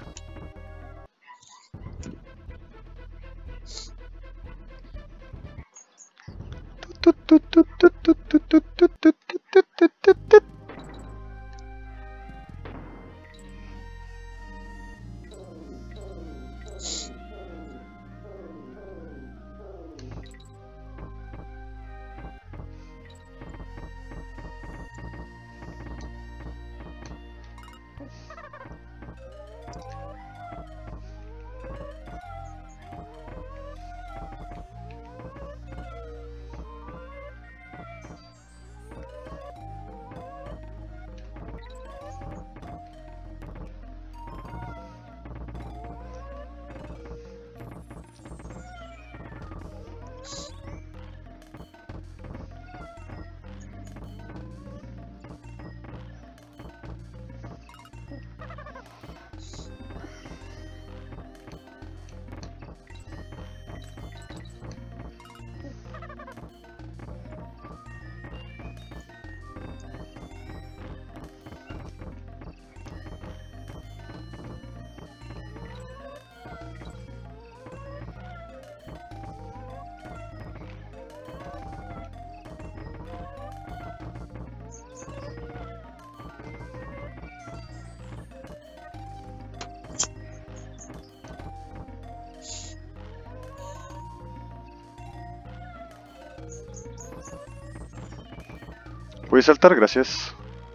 ¿Puedes saltar? Gracias.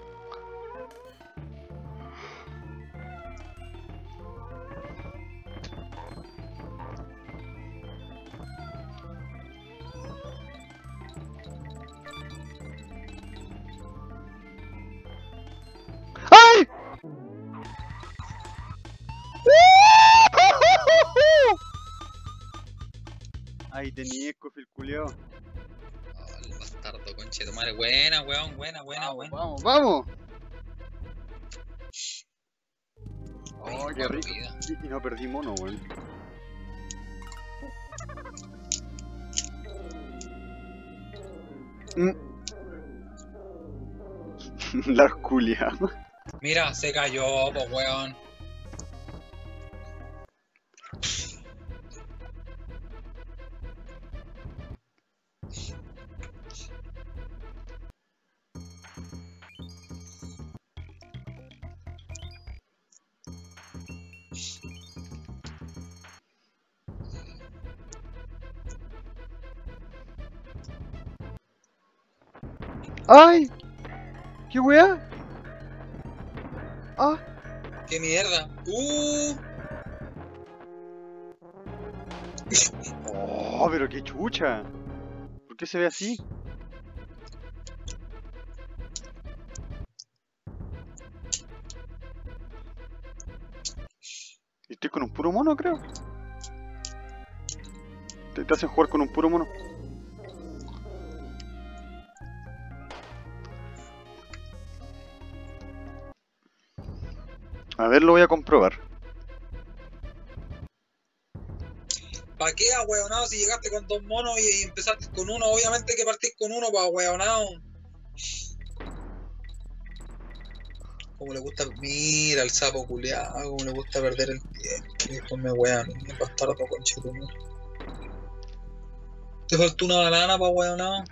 ¡Ay! Ahí tenía Scofield culiao. Oh, el bastardo, conche tu madre. Buena, weón, buena. Vamos, vamos. Ay, Oh, qué cuatro rico. vidas. Y no perdí mono, weón. La culia. Mira, se cayó, pues weón. ¡Ay! ¿Qué weá? ¡Ah! ¡Qué mierda! ¡Oh, pero qué chucha! ¿Por qué se ve así? Y estoy con un puro mono, creo. Te hacen jugar con un puro mono. A ver, lo voy a comprobar. ¿Para qué, ahueonado, si llegaste con dos monos y empezaste con uno? Obviamente que partís con uno, pa' ahueonado. Como le gusta, mira el sapo culiao, como le gusta perder el tiempo. Y después me wean, el bastardo conchetumare. Te faltó una banana, pa' ahueonado.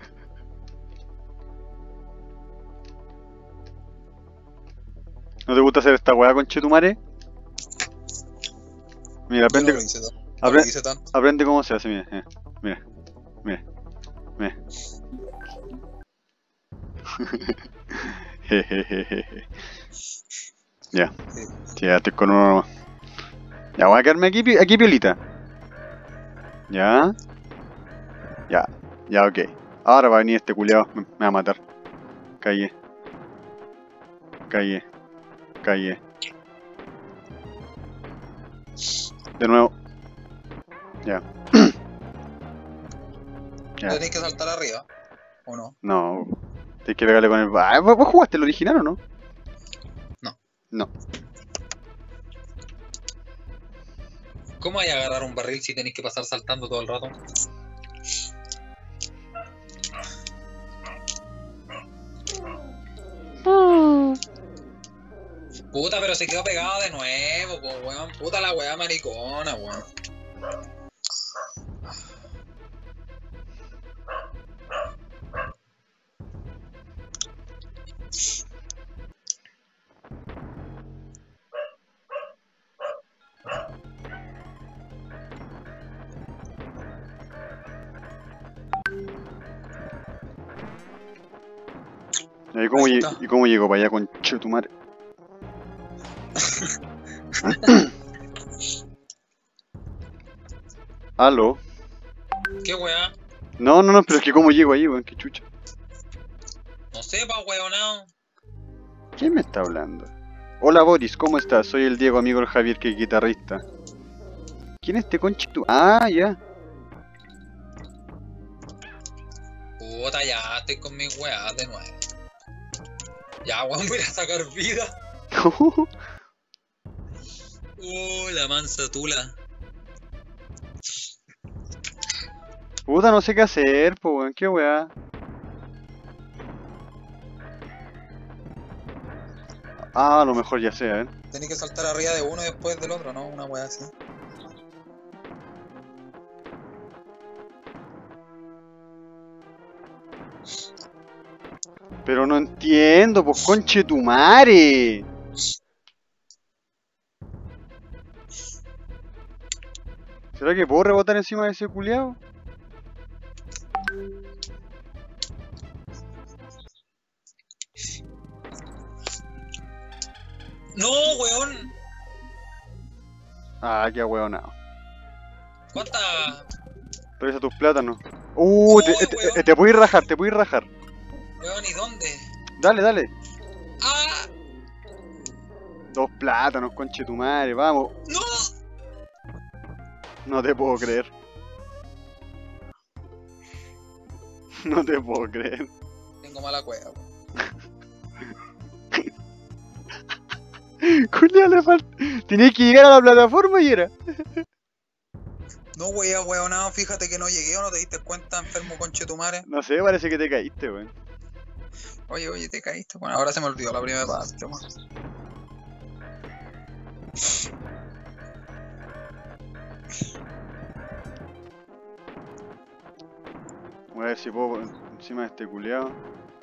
¿No te gusta hacer esta weá con Chetumare? Mira, Yo no aprende, lo hice tanto. No aprende, lo hice tanto. aprende cómo se hace, mira. Mira, mira, mira. Jejejeje. Ya, sí, ya estoy con uno nomás. Ya, voy a quedarme aquí piolita. Ya. Ya, ya, ok. Ahora va a venir este culiao, me va a matar. Calle. Calle. Calle. De nuevo. Ya. Ya. ¿No tenés que saltar arriba? ¿O no? No. Tienes que pegarle con el... Ah, ¿vos jugaste el original o no? No. No. ¿Cómo hay a agarrar un barril si tenéis que pasar saltando todo el rato? Puta, pero se quedó pegado de nuevo, po, weón. Puta la weá maricona, weón. Ahí está. ¿Y cómo llego para allá con Chetumare? ¿Aló? ¿Qué weá? No, pero es que cómo llego ahí, weón, qué chucha. No sé, pa, weonado. ¿Quién me está hablando? Hola Boris, ¿cómo estás? Soy el Diego, amigo del Javier, que es guitarrista. ¿Quién es este conchito? Ah, ya. Puta, ya estoy con mis weas de nuevo. Ya, weón, voy a sacar vida. La mansa tula. Puta, no sé qué hacer, po, weón, qué weá. Ah, a lo mejor ya sé, a ver. Tenés que saltar arriba de uno y después del otro, ¿no? Una wea así. Pero no entiendo, pues conche tu madre. ¿Será que puedo rebotar encima de ese culiao? No, weón. Ah, qué huevonao. ¿Cuántas? Revisa tus plátanos. Uy, Te puedes rajar, te puedes rajar. Weón, ¿y dónde? Dale, dale. ¡Ah! 2 plátanos, conche tu madre, vamos. ¡No! No te puedo creer. No te puedo creer. Tengo mala cueva, weón. Culia, le falta. Tenías que llegar a la plataforma y era. No, weón, no, fíjate que no llegué o no te diste cuenta, enfermo conchetumare. No sé, parece que te caíste, weón. Oye, te caíste. Bueno, ahora se me olvidó la primera parte, weón. Voy a ver si puedo encima de este culiao.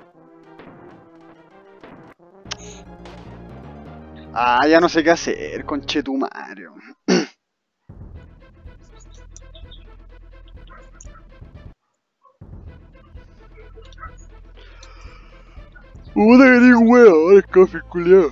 Ah, ya no sé qué hacer, conchetumario. Puta que eres weón, café culiao.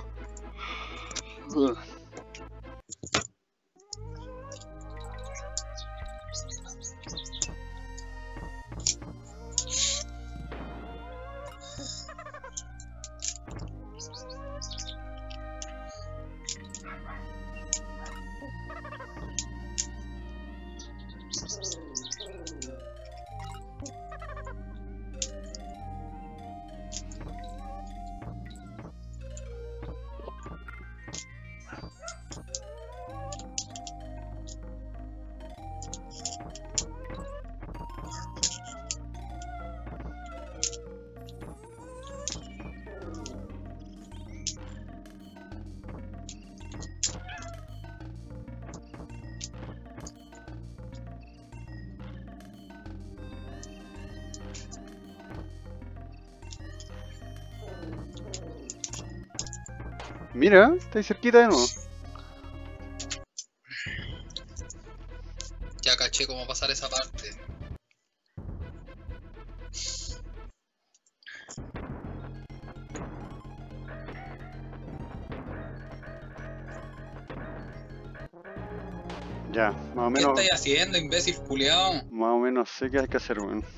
Mira, está ahí cerquita de nuevo. Ya caché cómo pasar esa parte. Ya, más o menos. ¿Qué estáis haciendo, imbécil culiao? Más o menos sé qué hay que hacer, weón.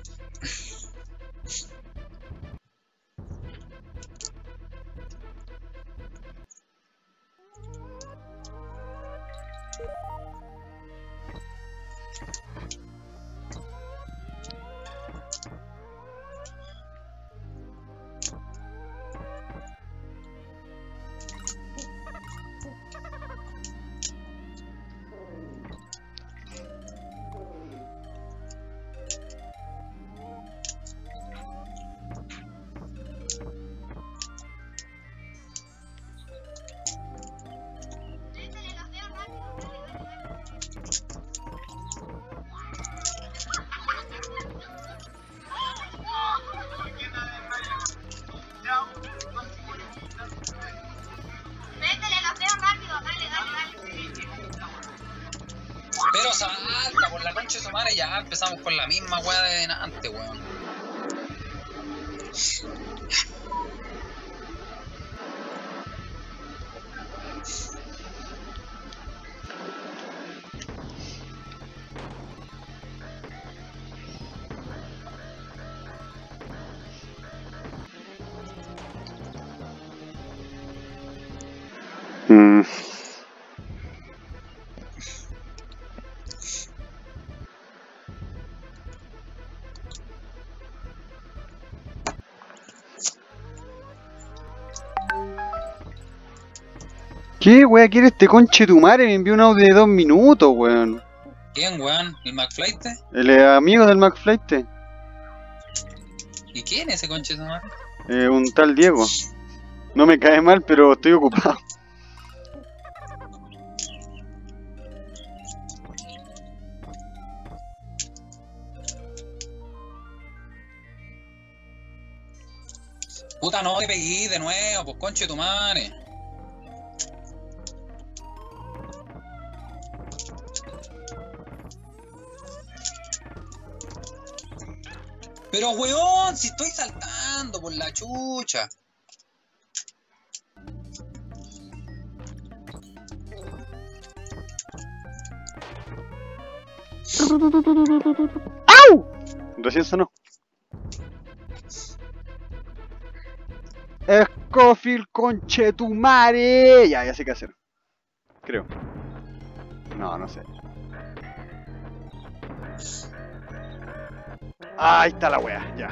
Pero salta, por la concha de su madre, ya empezamos con la misma weá de antes, weón. ¿Qué wea quiere este conche tu madre? Me envió un audio de 2 minutos, weón. ¿Quién, weón? ¿El McFlight? El amigo del McFlight. ¿Y quién es ese conche de su madre? Un tal Diego. No me cae mal, pero estoy ocupado. Puta, no te pegué de nuevo, pues conche de tu madre. Pero weón, si estoy saltando por la chucha. ¡Au! Recién sonó. Scofield, conchetumare. Ya sé qué hacer. Creo. No sé. Ahí está la wea, ya.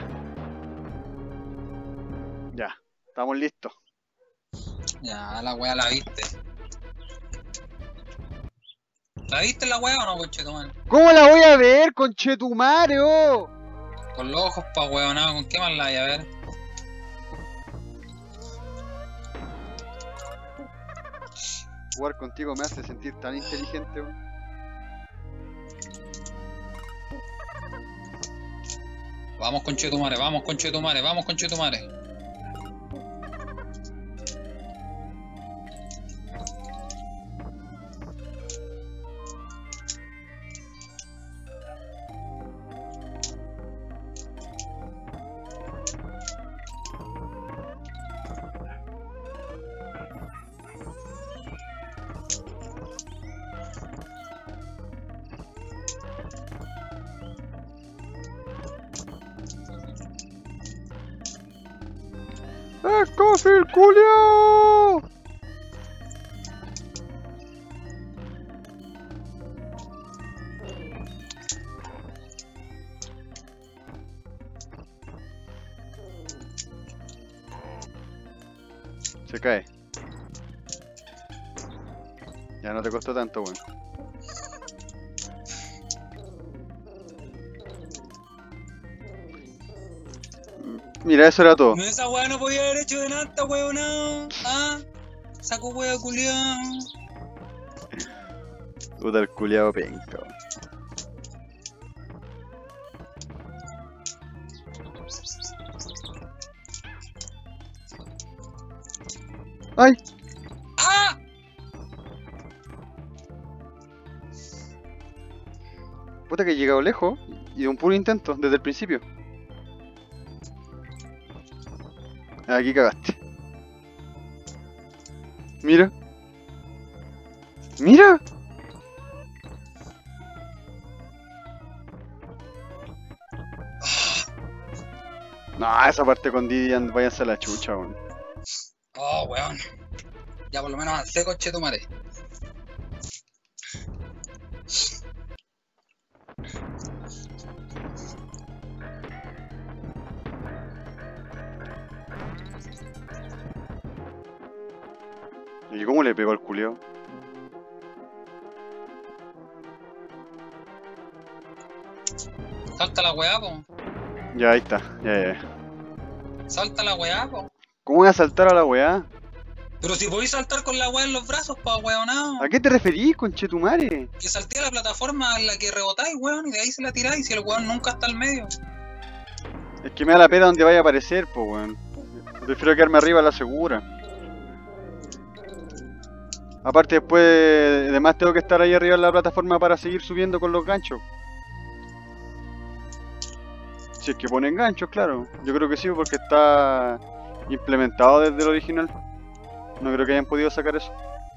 Ya, estamos listos. Ya, la wea la viste. ¿La viste la wea o no, conchetumare? ¿Cómo la voy a ver, conchetumare, oh? Con los ojos pa' weonado, ¿con qué más la voy a ver? Jugar contigo me hace sentir tan inteligente, oh. Vamos conchetumare, vamos conchetumare, vamos conchetumare. ¡Scofield, culiao! Se cae. Ya no te costó tanto, weón. Mira, eso era todo. No, esa weá no podía haber hecho de nada, weonado. Ah, saco wea culiao. Puta el culiao penca. ¡Ay! ¡Ah! Puta que he llegado lejos y de un puro intento, desde el principio. Aquí cagaste. Mira. ¡Mira! No, esa parte con Didi, váyanse a la chucha, weón. Oh, weón. Ya por lo menos avancé, conchetumare. ¿Y cómo le pegó al culeo? Salta la weá, po. Ya, ahí está. Ya. Salta la weá, po. ¿Cómo voy a saltar a la weá? Pero si podéis saltar con la weá en los brazos, pa, weonado. ¿A qué te referís, conchetumare? Que salté a la plataforma en la que rebotáis, weón, y de ahí se la tiráis, y el weón nunca está al medio. Es que me da la pena donde vaya a aparecer, po, weón. Prefiero quedarme arriba a la segura. Aparte después, además tengo que estar ahí arriba en la plataforma para seguir subiendo con los ganchos. Si es que ponen ganchos, claro. Yo creo que sí, porque está implementado desde el original. No creo que hayan podido sacar eso.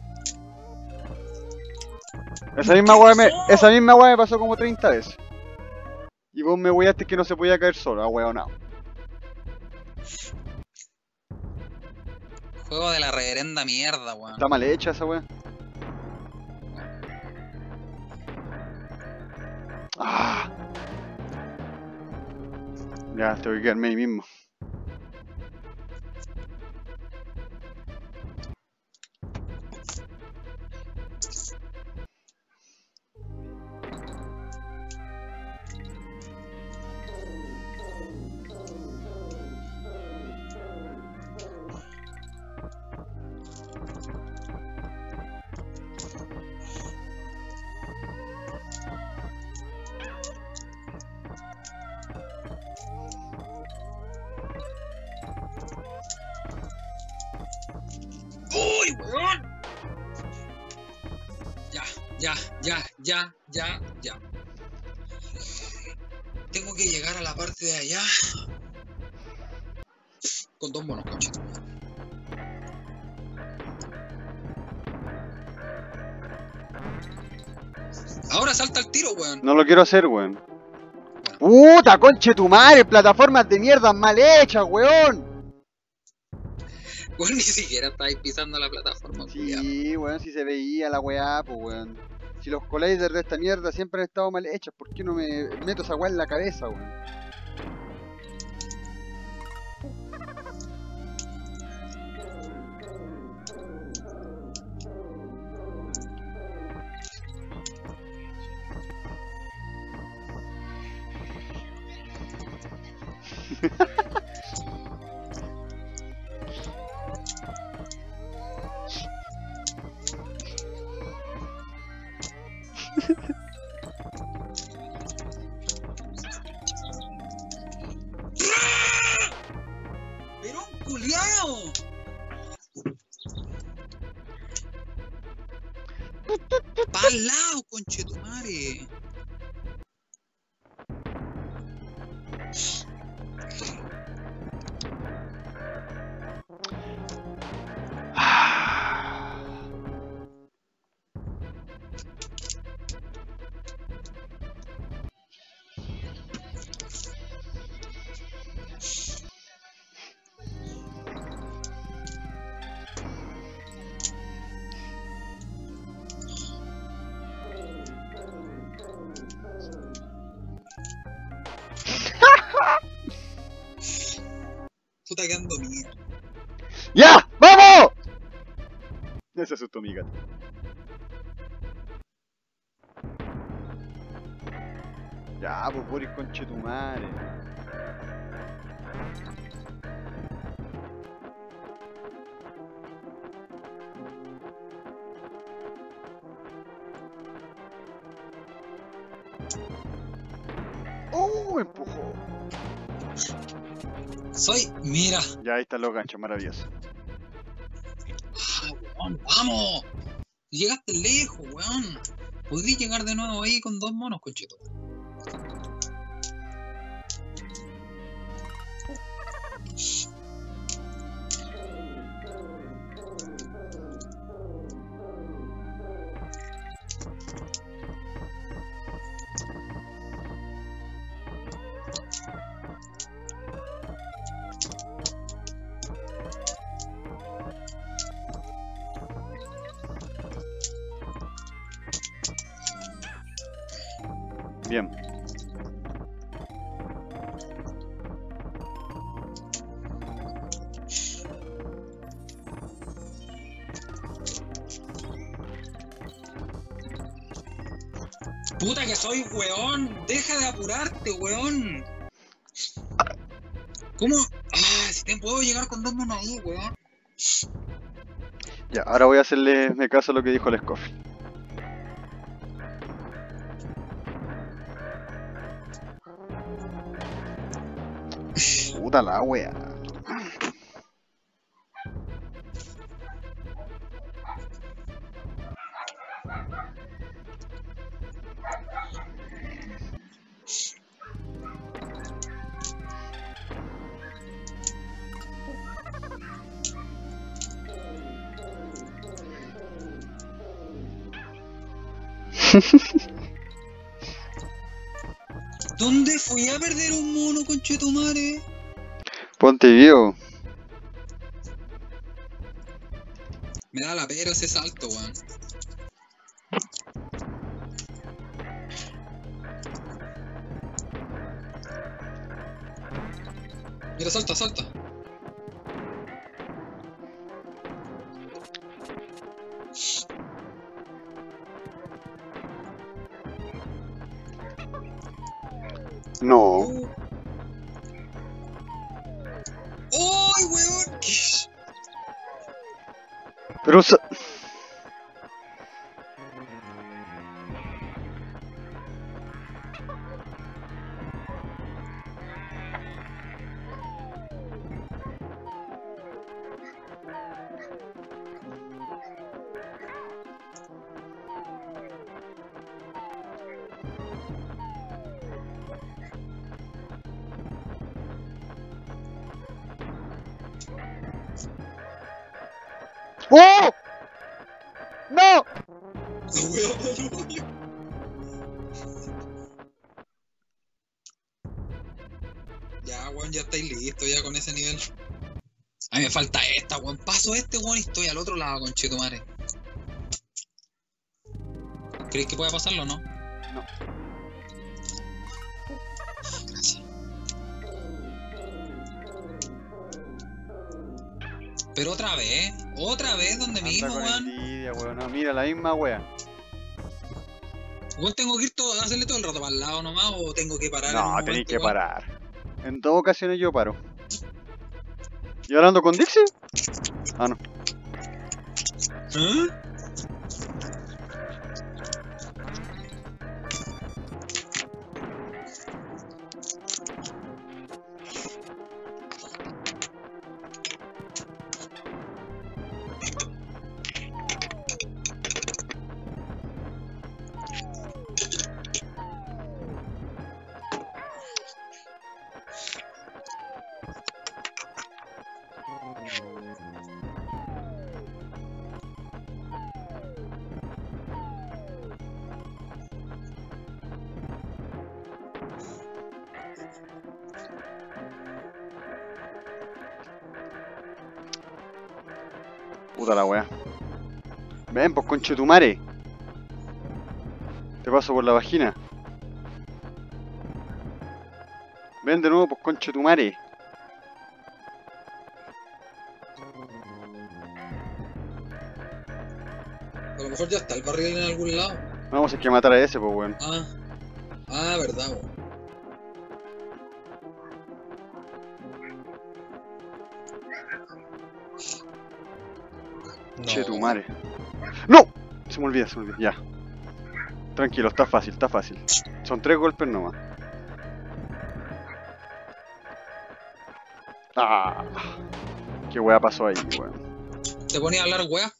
Esa misma weá me pasó como 30 veces. Y vos me weaste que no se podía caer solo, weonado. Juego de la reverenda mierda, weón. Está mal hecha esa weá. Ah. Ya, tengo que quedarme ahí mismo. ¡Uy, weón! Ya. Tengo que llegar a la parte de allá con dos monos, conchito. Ahora salta al tiro, weón. No lo quiero hacer, weón. ¡Puta, conche tu madre! Plataformas de mierda mal hechas, weón. Weón, ni siquiera estáis pisando la plataforma, culiao. Sí, weón, si se veía la weá, pues weón. Si los colliders de esta mierda siempre han estado mal hechos, ¿por qué no me meto esa weá en la cabeza, weón? ¡Pero culiao! ¡Pa'l lado, conchetumare! Puta que ando mierda. ¡Ya! ¡Vamos! Ya se asustó mi gato. Ya, pues Boris, conche tu madre. Me empujó. Mira. Ya, ahí están los ganchos, maravilloso. Ah, weón, vamos. Llegaste lejos, weón. Podrías llegar de nuevo ahí con 2 monos, conchito. Bien. Puta que soy, weón. Deja de apurarte, weón. ¿Cómo? Ah, si te puedo llegar con 2 monos ahí, weón. Ya, ahora voy a hacerle de caso a lo que dijo el Scofield. Puta la wea. ¿Dónde fui a perder un mono, conchetumare? Ponte vivo. Me da la pera ese salto, weón. Mira, salta, salta. No. ¡Ay, weón! Pero ¡oh! ¡No! La weón. weón, ya estáis listos ya con ese nivel. A mí me falta esta, weón. Paso este, weón, y estoy al otro lado, conchetumare. ¿Crees que pueda pasarlo o no? No. Gracias. Pero otra vez, donde Anda mismo, con weón. envidia, weón. No, mira, la misma wea. Weón, tengo que ir hacerle todo el rato para el lado nomás o tengo que parar en un No, momento, tenéis que weón? parar. En dos ocasiones yo paro. ¿Y hablando con Dixie? Ah, no. ¿Ah? Puta la wea. Ven, pues conchetumare. Te paso por la vagina. Ven de nuevo, pues conchetumare. A lo mejor ya está el barril en algún lado. Vamos a que matar a ese, pues weón. Verdad, weón. Conchetumare. ¡No! Se me olvida, ya. Tranquilo, está fácil, está fácil. Son 3 golpes nomás. Ah, qué wea pasó ahí, weón. Te ponía a hablar, weá.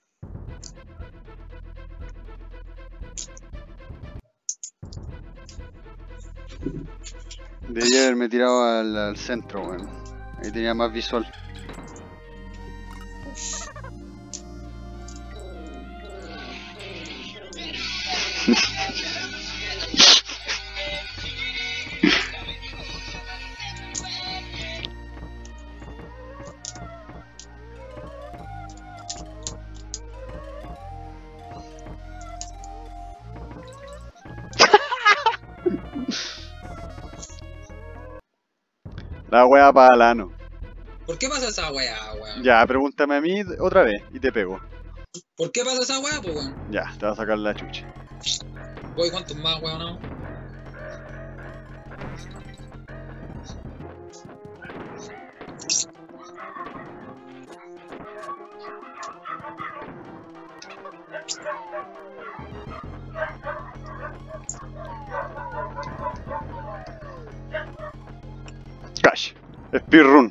Debería haberme tirado al centro, weón. Ahí tenía más visual. La wea para el ano. ¿Por qué pasa esa weá, weón? Ya, pregúntame a mí otra vez y te pego. ¿Por qué pasa esa weá, pues, weón? Ya, te va a sacar la chucha. Voy, ¿cuántos más, weón? No? Cash. Speedrun.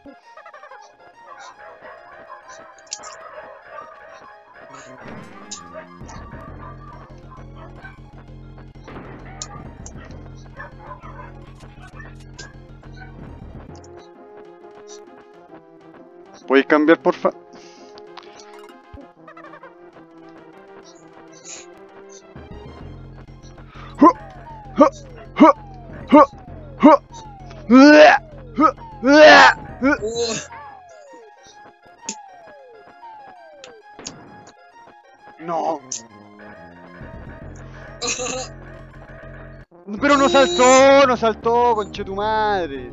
¿Podéis cambiar, porfa? No. Pero no saltó, conche tu madre.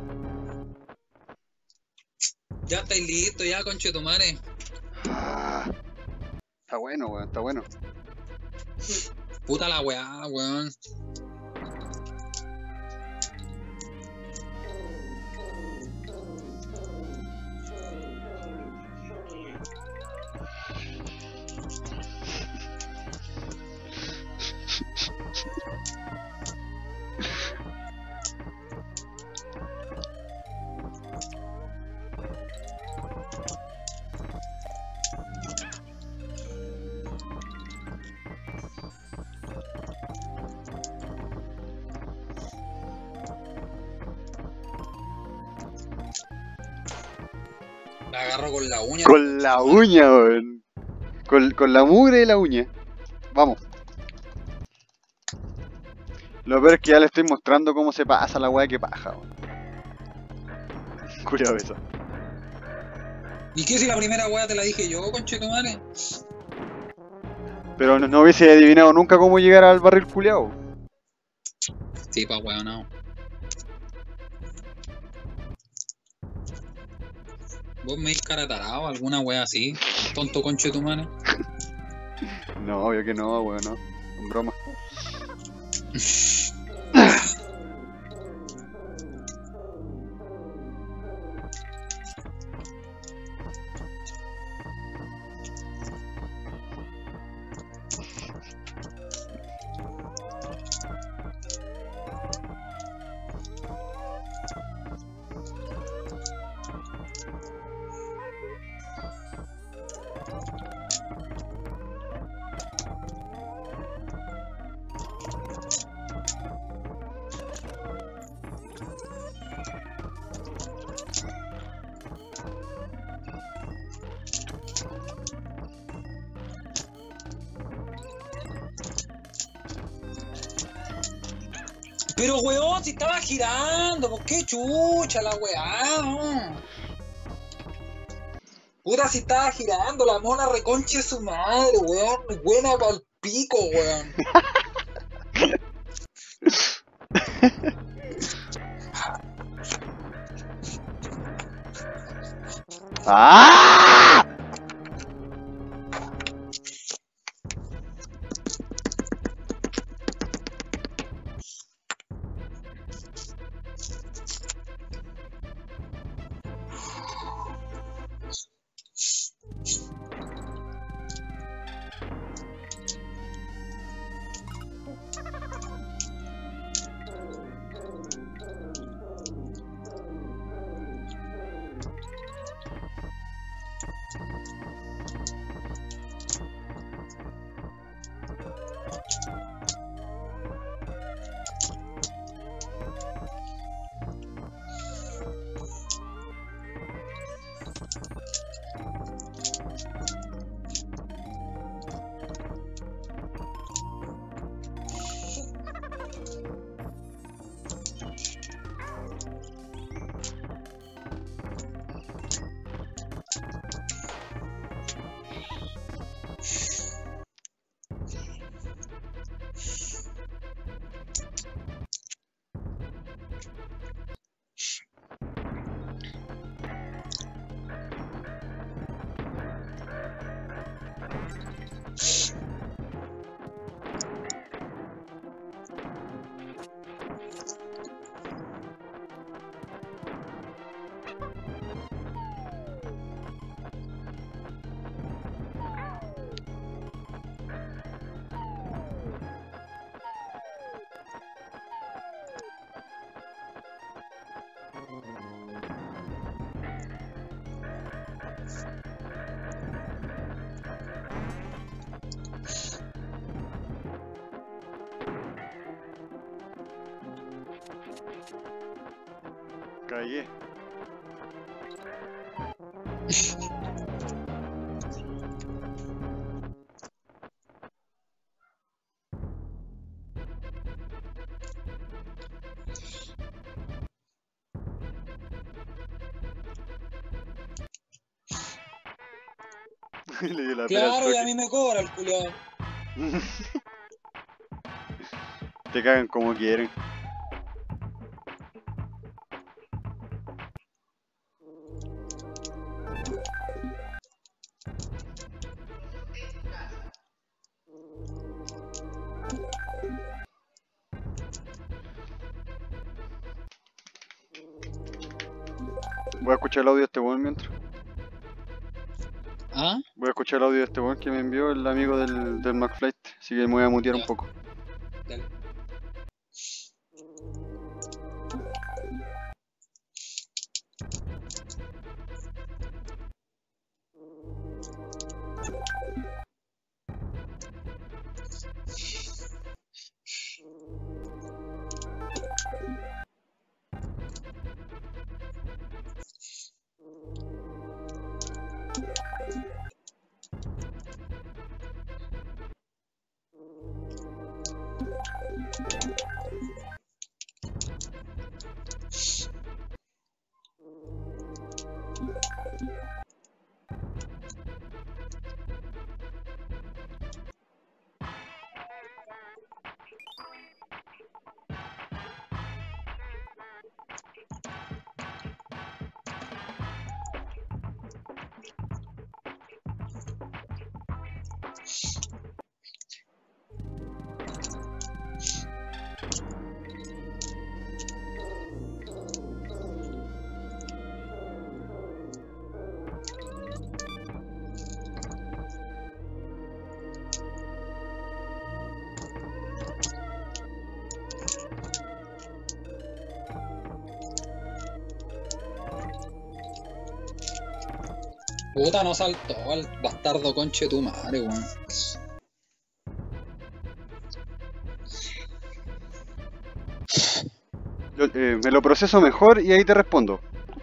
Ya estáis listos, ya, conchetumare. Está bueno, weón, está bueno. Puta la weá, weón. La agarro con la uña. Con la uña, weón. Con la mugre de la uña. Vamos. Lo peor es que ya le estoy mostrando cómo se pasa la weá que paja, weón. Culeado esa. ¿Y qué si la primera weá te la dije yo, conchetumare? Pero no hubiese adivinado nunca cómo llegar al barril culeado. Sí, pa' weón, no. ¿Vos me dis cara tarado, alguna weá así? Tonto conchetumare. No, obvio que no, weón, no. En broma. Pero weón, si estaba girando, ¿por qué chucha la weá? No? Puta, si estaba girando, la mona reconche de su madre, weón. Buena pa'l pico, weón. ¡Ah! Cagué. Le dio la pera al Claro, y a toque. mí me cobra el culiao. Te cagan como quieren. Voy a escuchar el audio de este weón mientras. ¿Ah? Voy a escuchar el audio de este weón que me envió el amigo del McFly. Así que me voy a mutear un Ya. poco. Dale. Puta, no saltó al bastardo conche tu madre, weón. Me lo proceso mejor y ahí te respondo.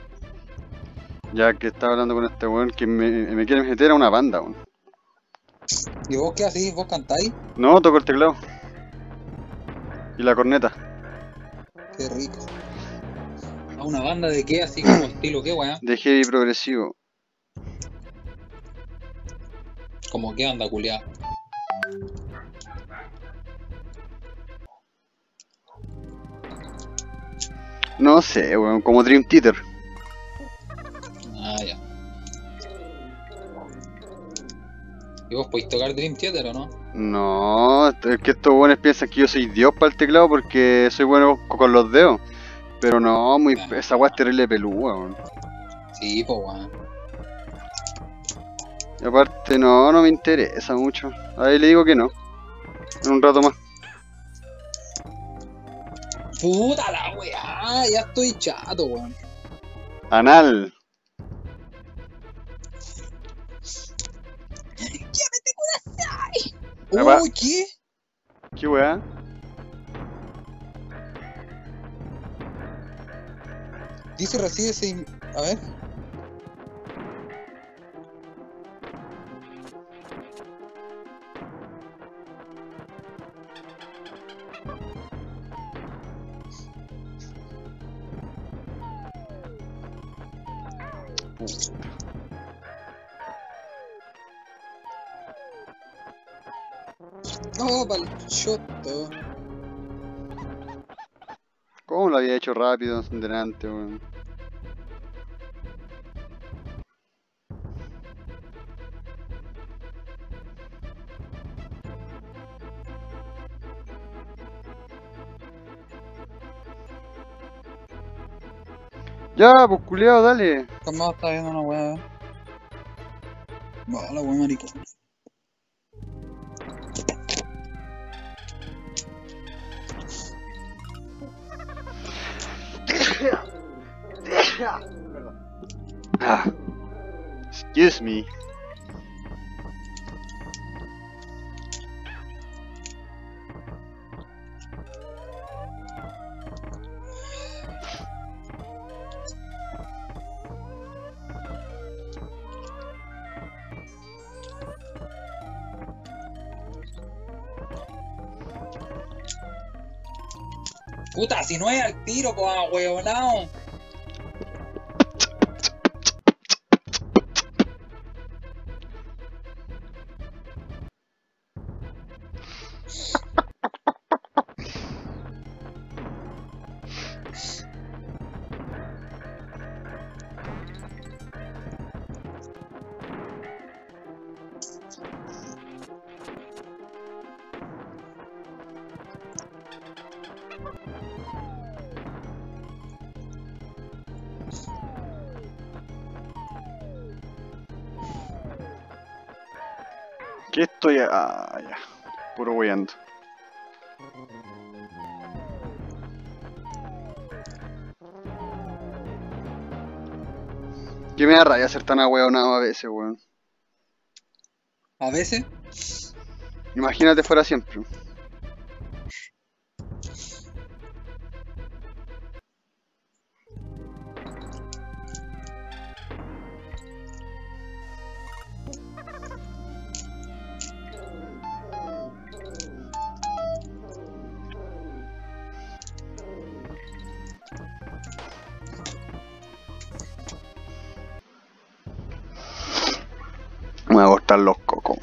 Ya que estaba hablando con este weón que me quiere meter a una banda, weón. ¿Y vos qué hacís? ¿Vos cantáis? No, toco el teclado. Y la corneta. Qué rico. ¿A una banda de qué? Así como estilo qué, weón? De heavy progresivo. Como qué anda, culiado. No sé, weón, como Dream Theater. Ah, ya. ¿Y vos podéis tocar Dream Theater o no? No, es que estos weones piensan que yo soy Dios para el teclado porque soy bueno con los dedos. Pero no, esa weá es terrible pelúa, weón. Sí, pues weón. Y aparte no me interesa mucho. Ahí le digo que no. En un rato más. Puta la weá, ya estoy chato, weón. Anal. Uy, ¿qué? ¿Qué weá? Dice recibe ese... A ver. No, pa'l choto. ¿Cómo lo había hecho rápido delante, weón? Ya, pues culiao, dale. Calmado, está viendo una weá. Va, la weá maricón. Excuse me. Puta, si no es al tiro, pues huevonao. ¿Qué estoy? Ah, ya. Puro weyando. Que me da rabia ser tan ahueonado a veces, weón. A veces. Imagínate fuera siempre. Me voy a cortar los cocos.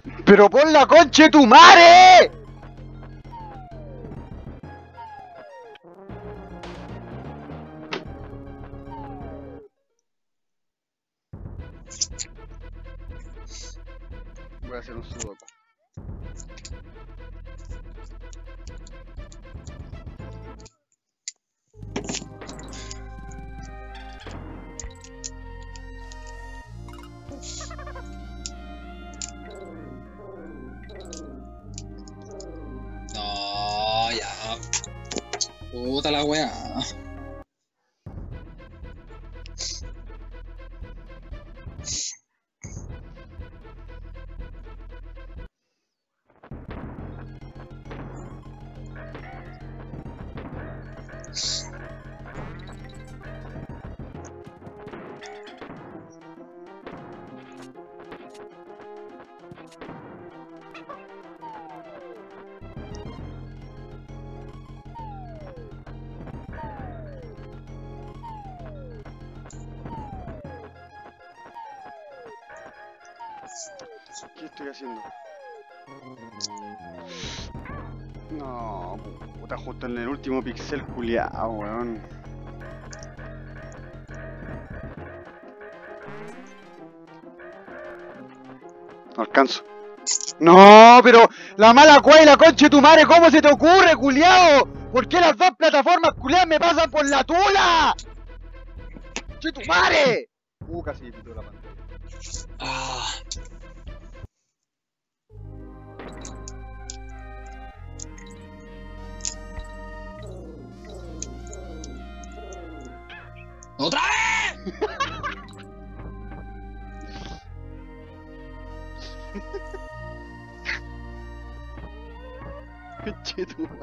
¡Pero pon la concha de tu madre! Voy a hacer un sudoku. No, ya. Puta la weá. ¿Qué estoy haciendo? No, puta, justo en el último pixel culiao, weón. No alcanzo. No, pero la mala cueva y la concha de tu madre, ¿cómo se te ocurre, culiao? ¿Por qué las dos plataformas culiadas me pasan por la tula? ¡Che tu madre! Casi me pitó la pantalla. Ah. ¡Otra vez! Che tu madre.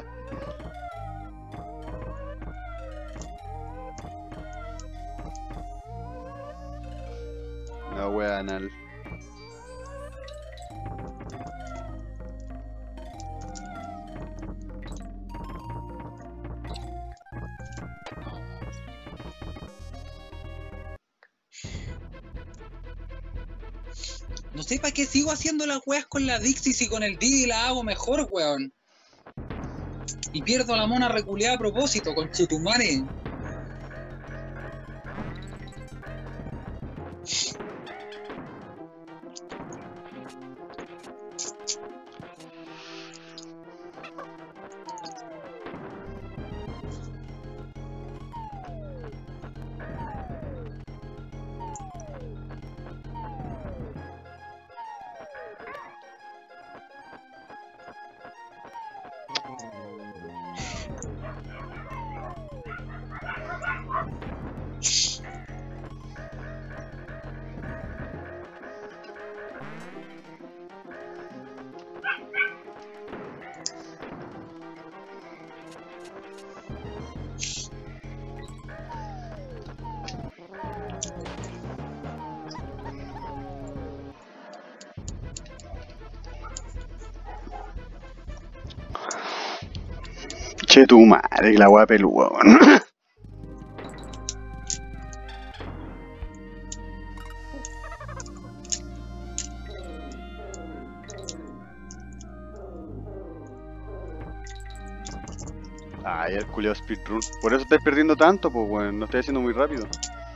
La wea anal. No sé para qué sigo haciendo las weas con la Dixie si con el Didi la hago mejor, weón. Y pierdo a la mona reculeada a propósito, con Chetumare. Che tu madre, la wea pelúa, weón. Ay, el culiao speedrun. Por eso estáis perdiendo tanto, pues weón. Lo estoy haciendo muy rápido.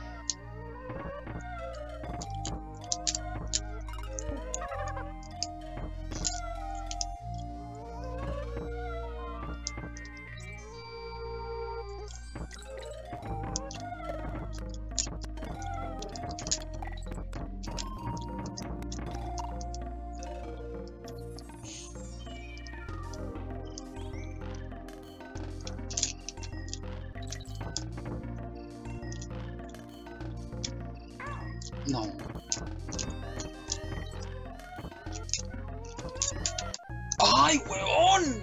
No. ¡Ay, weón!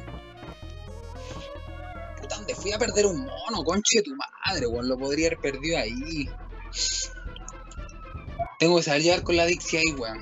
Puta, ¿dónde fui a perder un mono? Conche tu madre, weón. Lo podría haber perdido ahí. Tengo que saber llevar con la Dixie ahí, weón.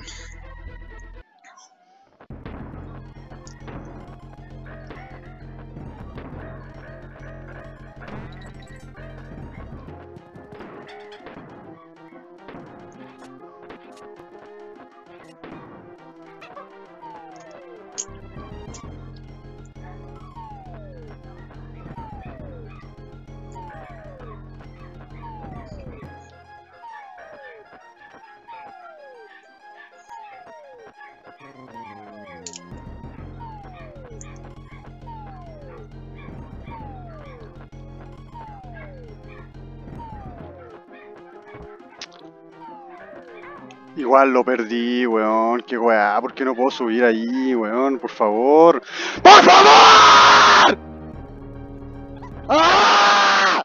Igual lo perdí, weón. Qué weá, ¿por qué no puedo subir ahí, weón? Por favor. ¡Por favor! ¡Ah!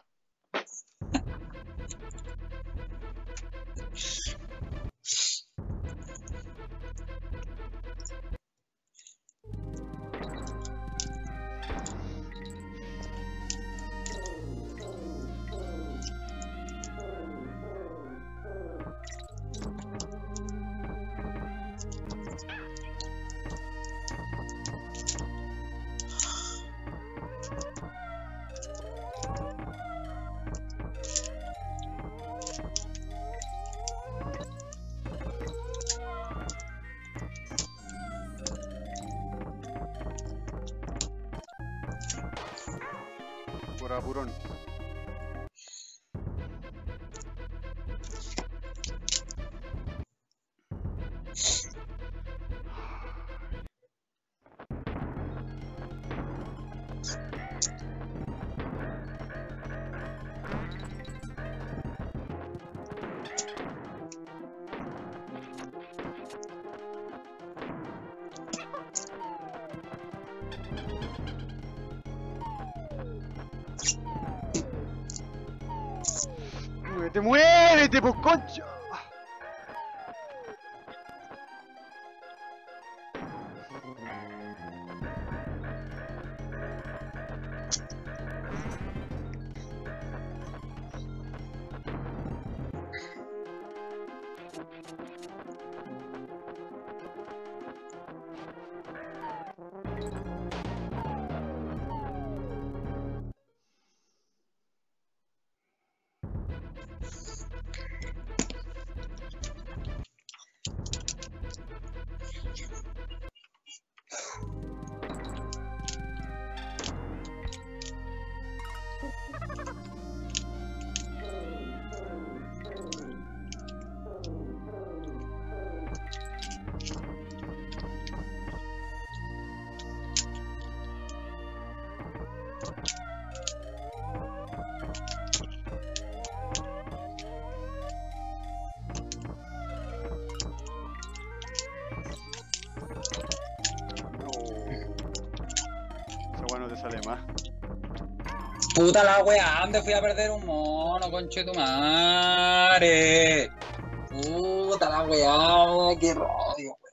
Por apurón. ¡Muévete, pues, concho! Sale más. Puta la wea, ¿dónde fui a perder un mono, conchetumare? Puta la wea, qué rollo.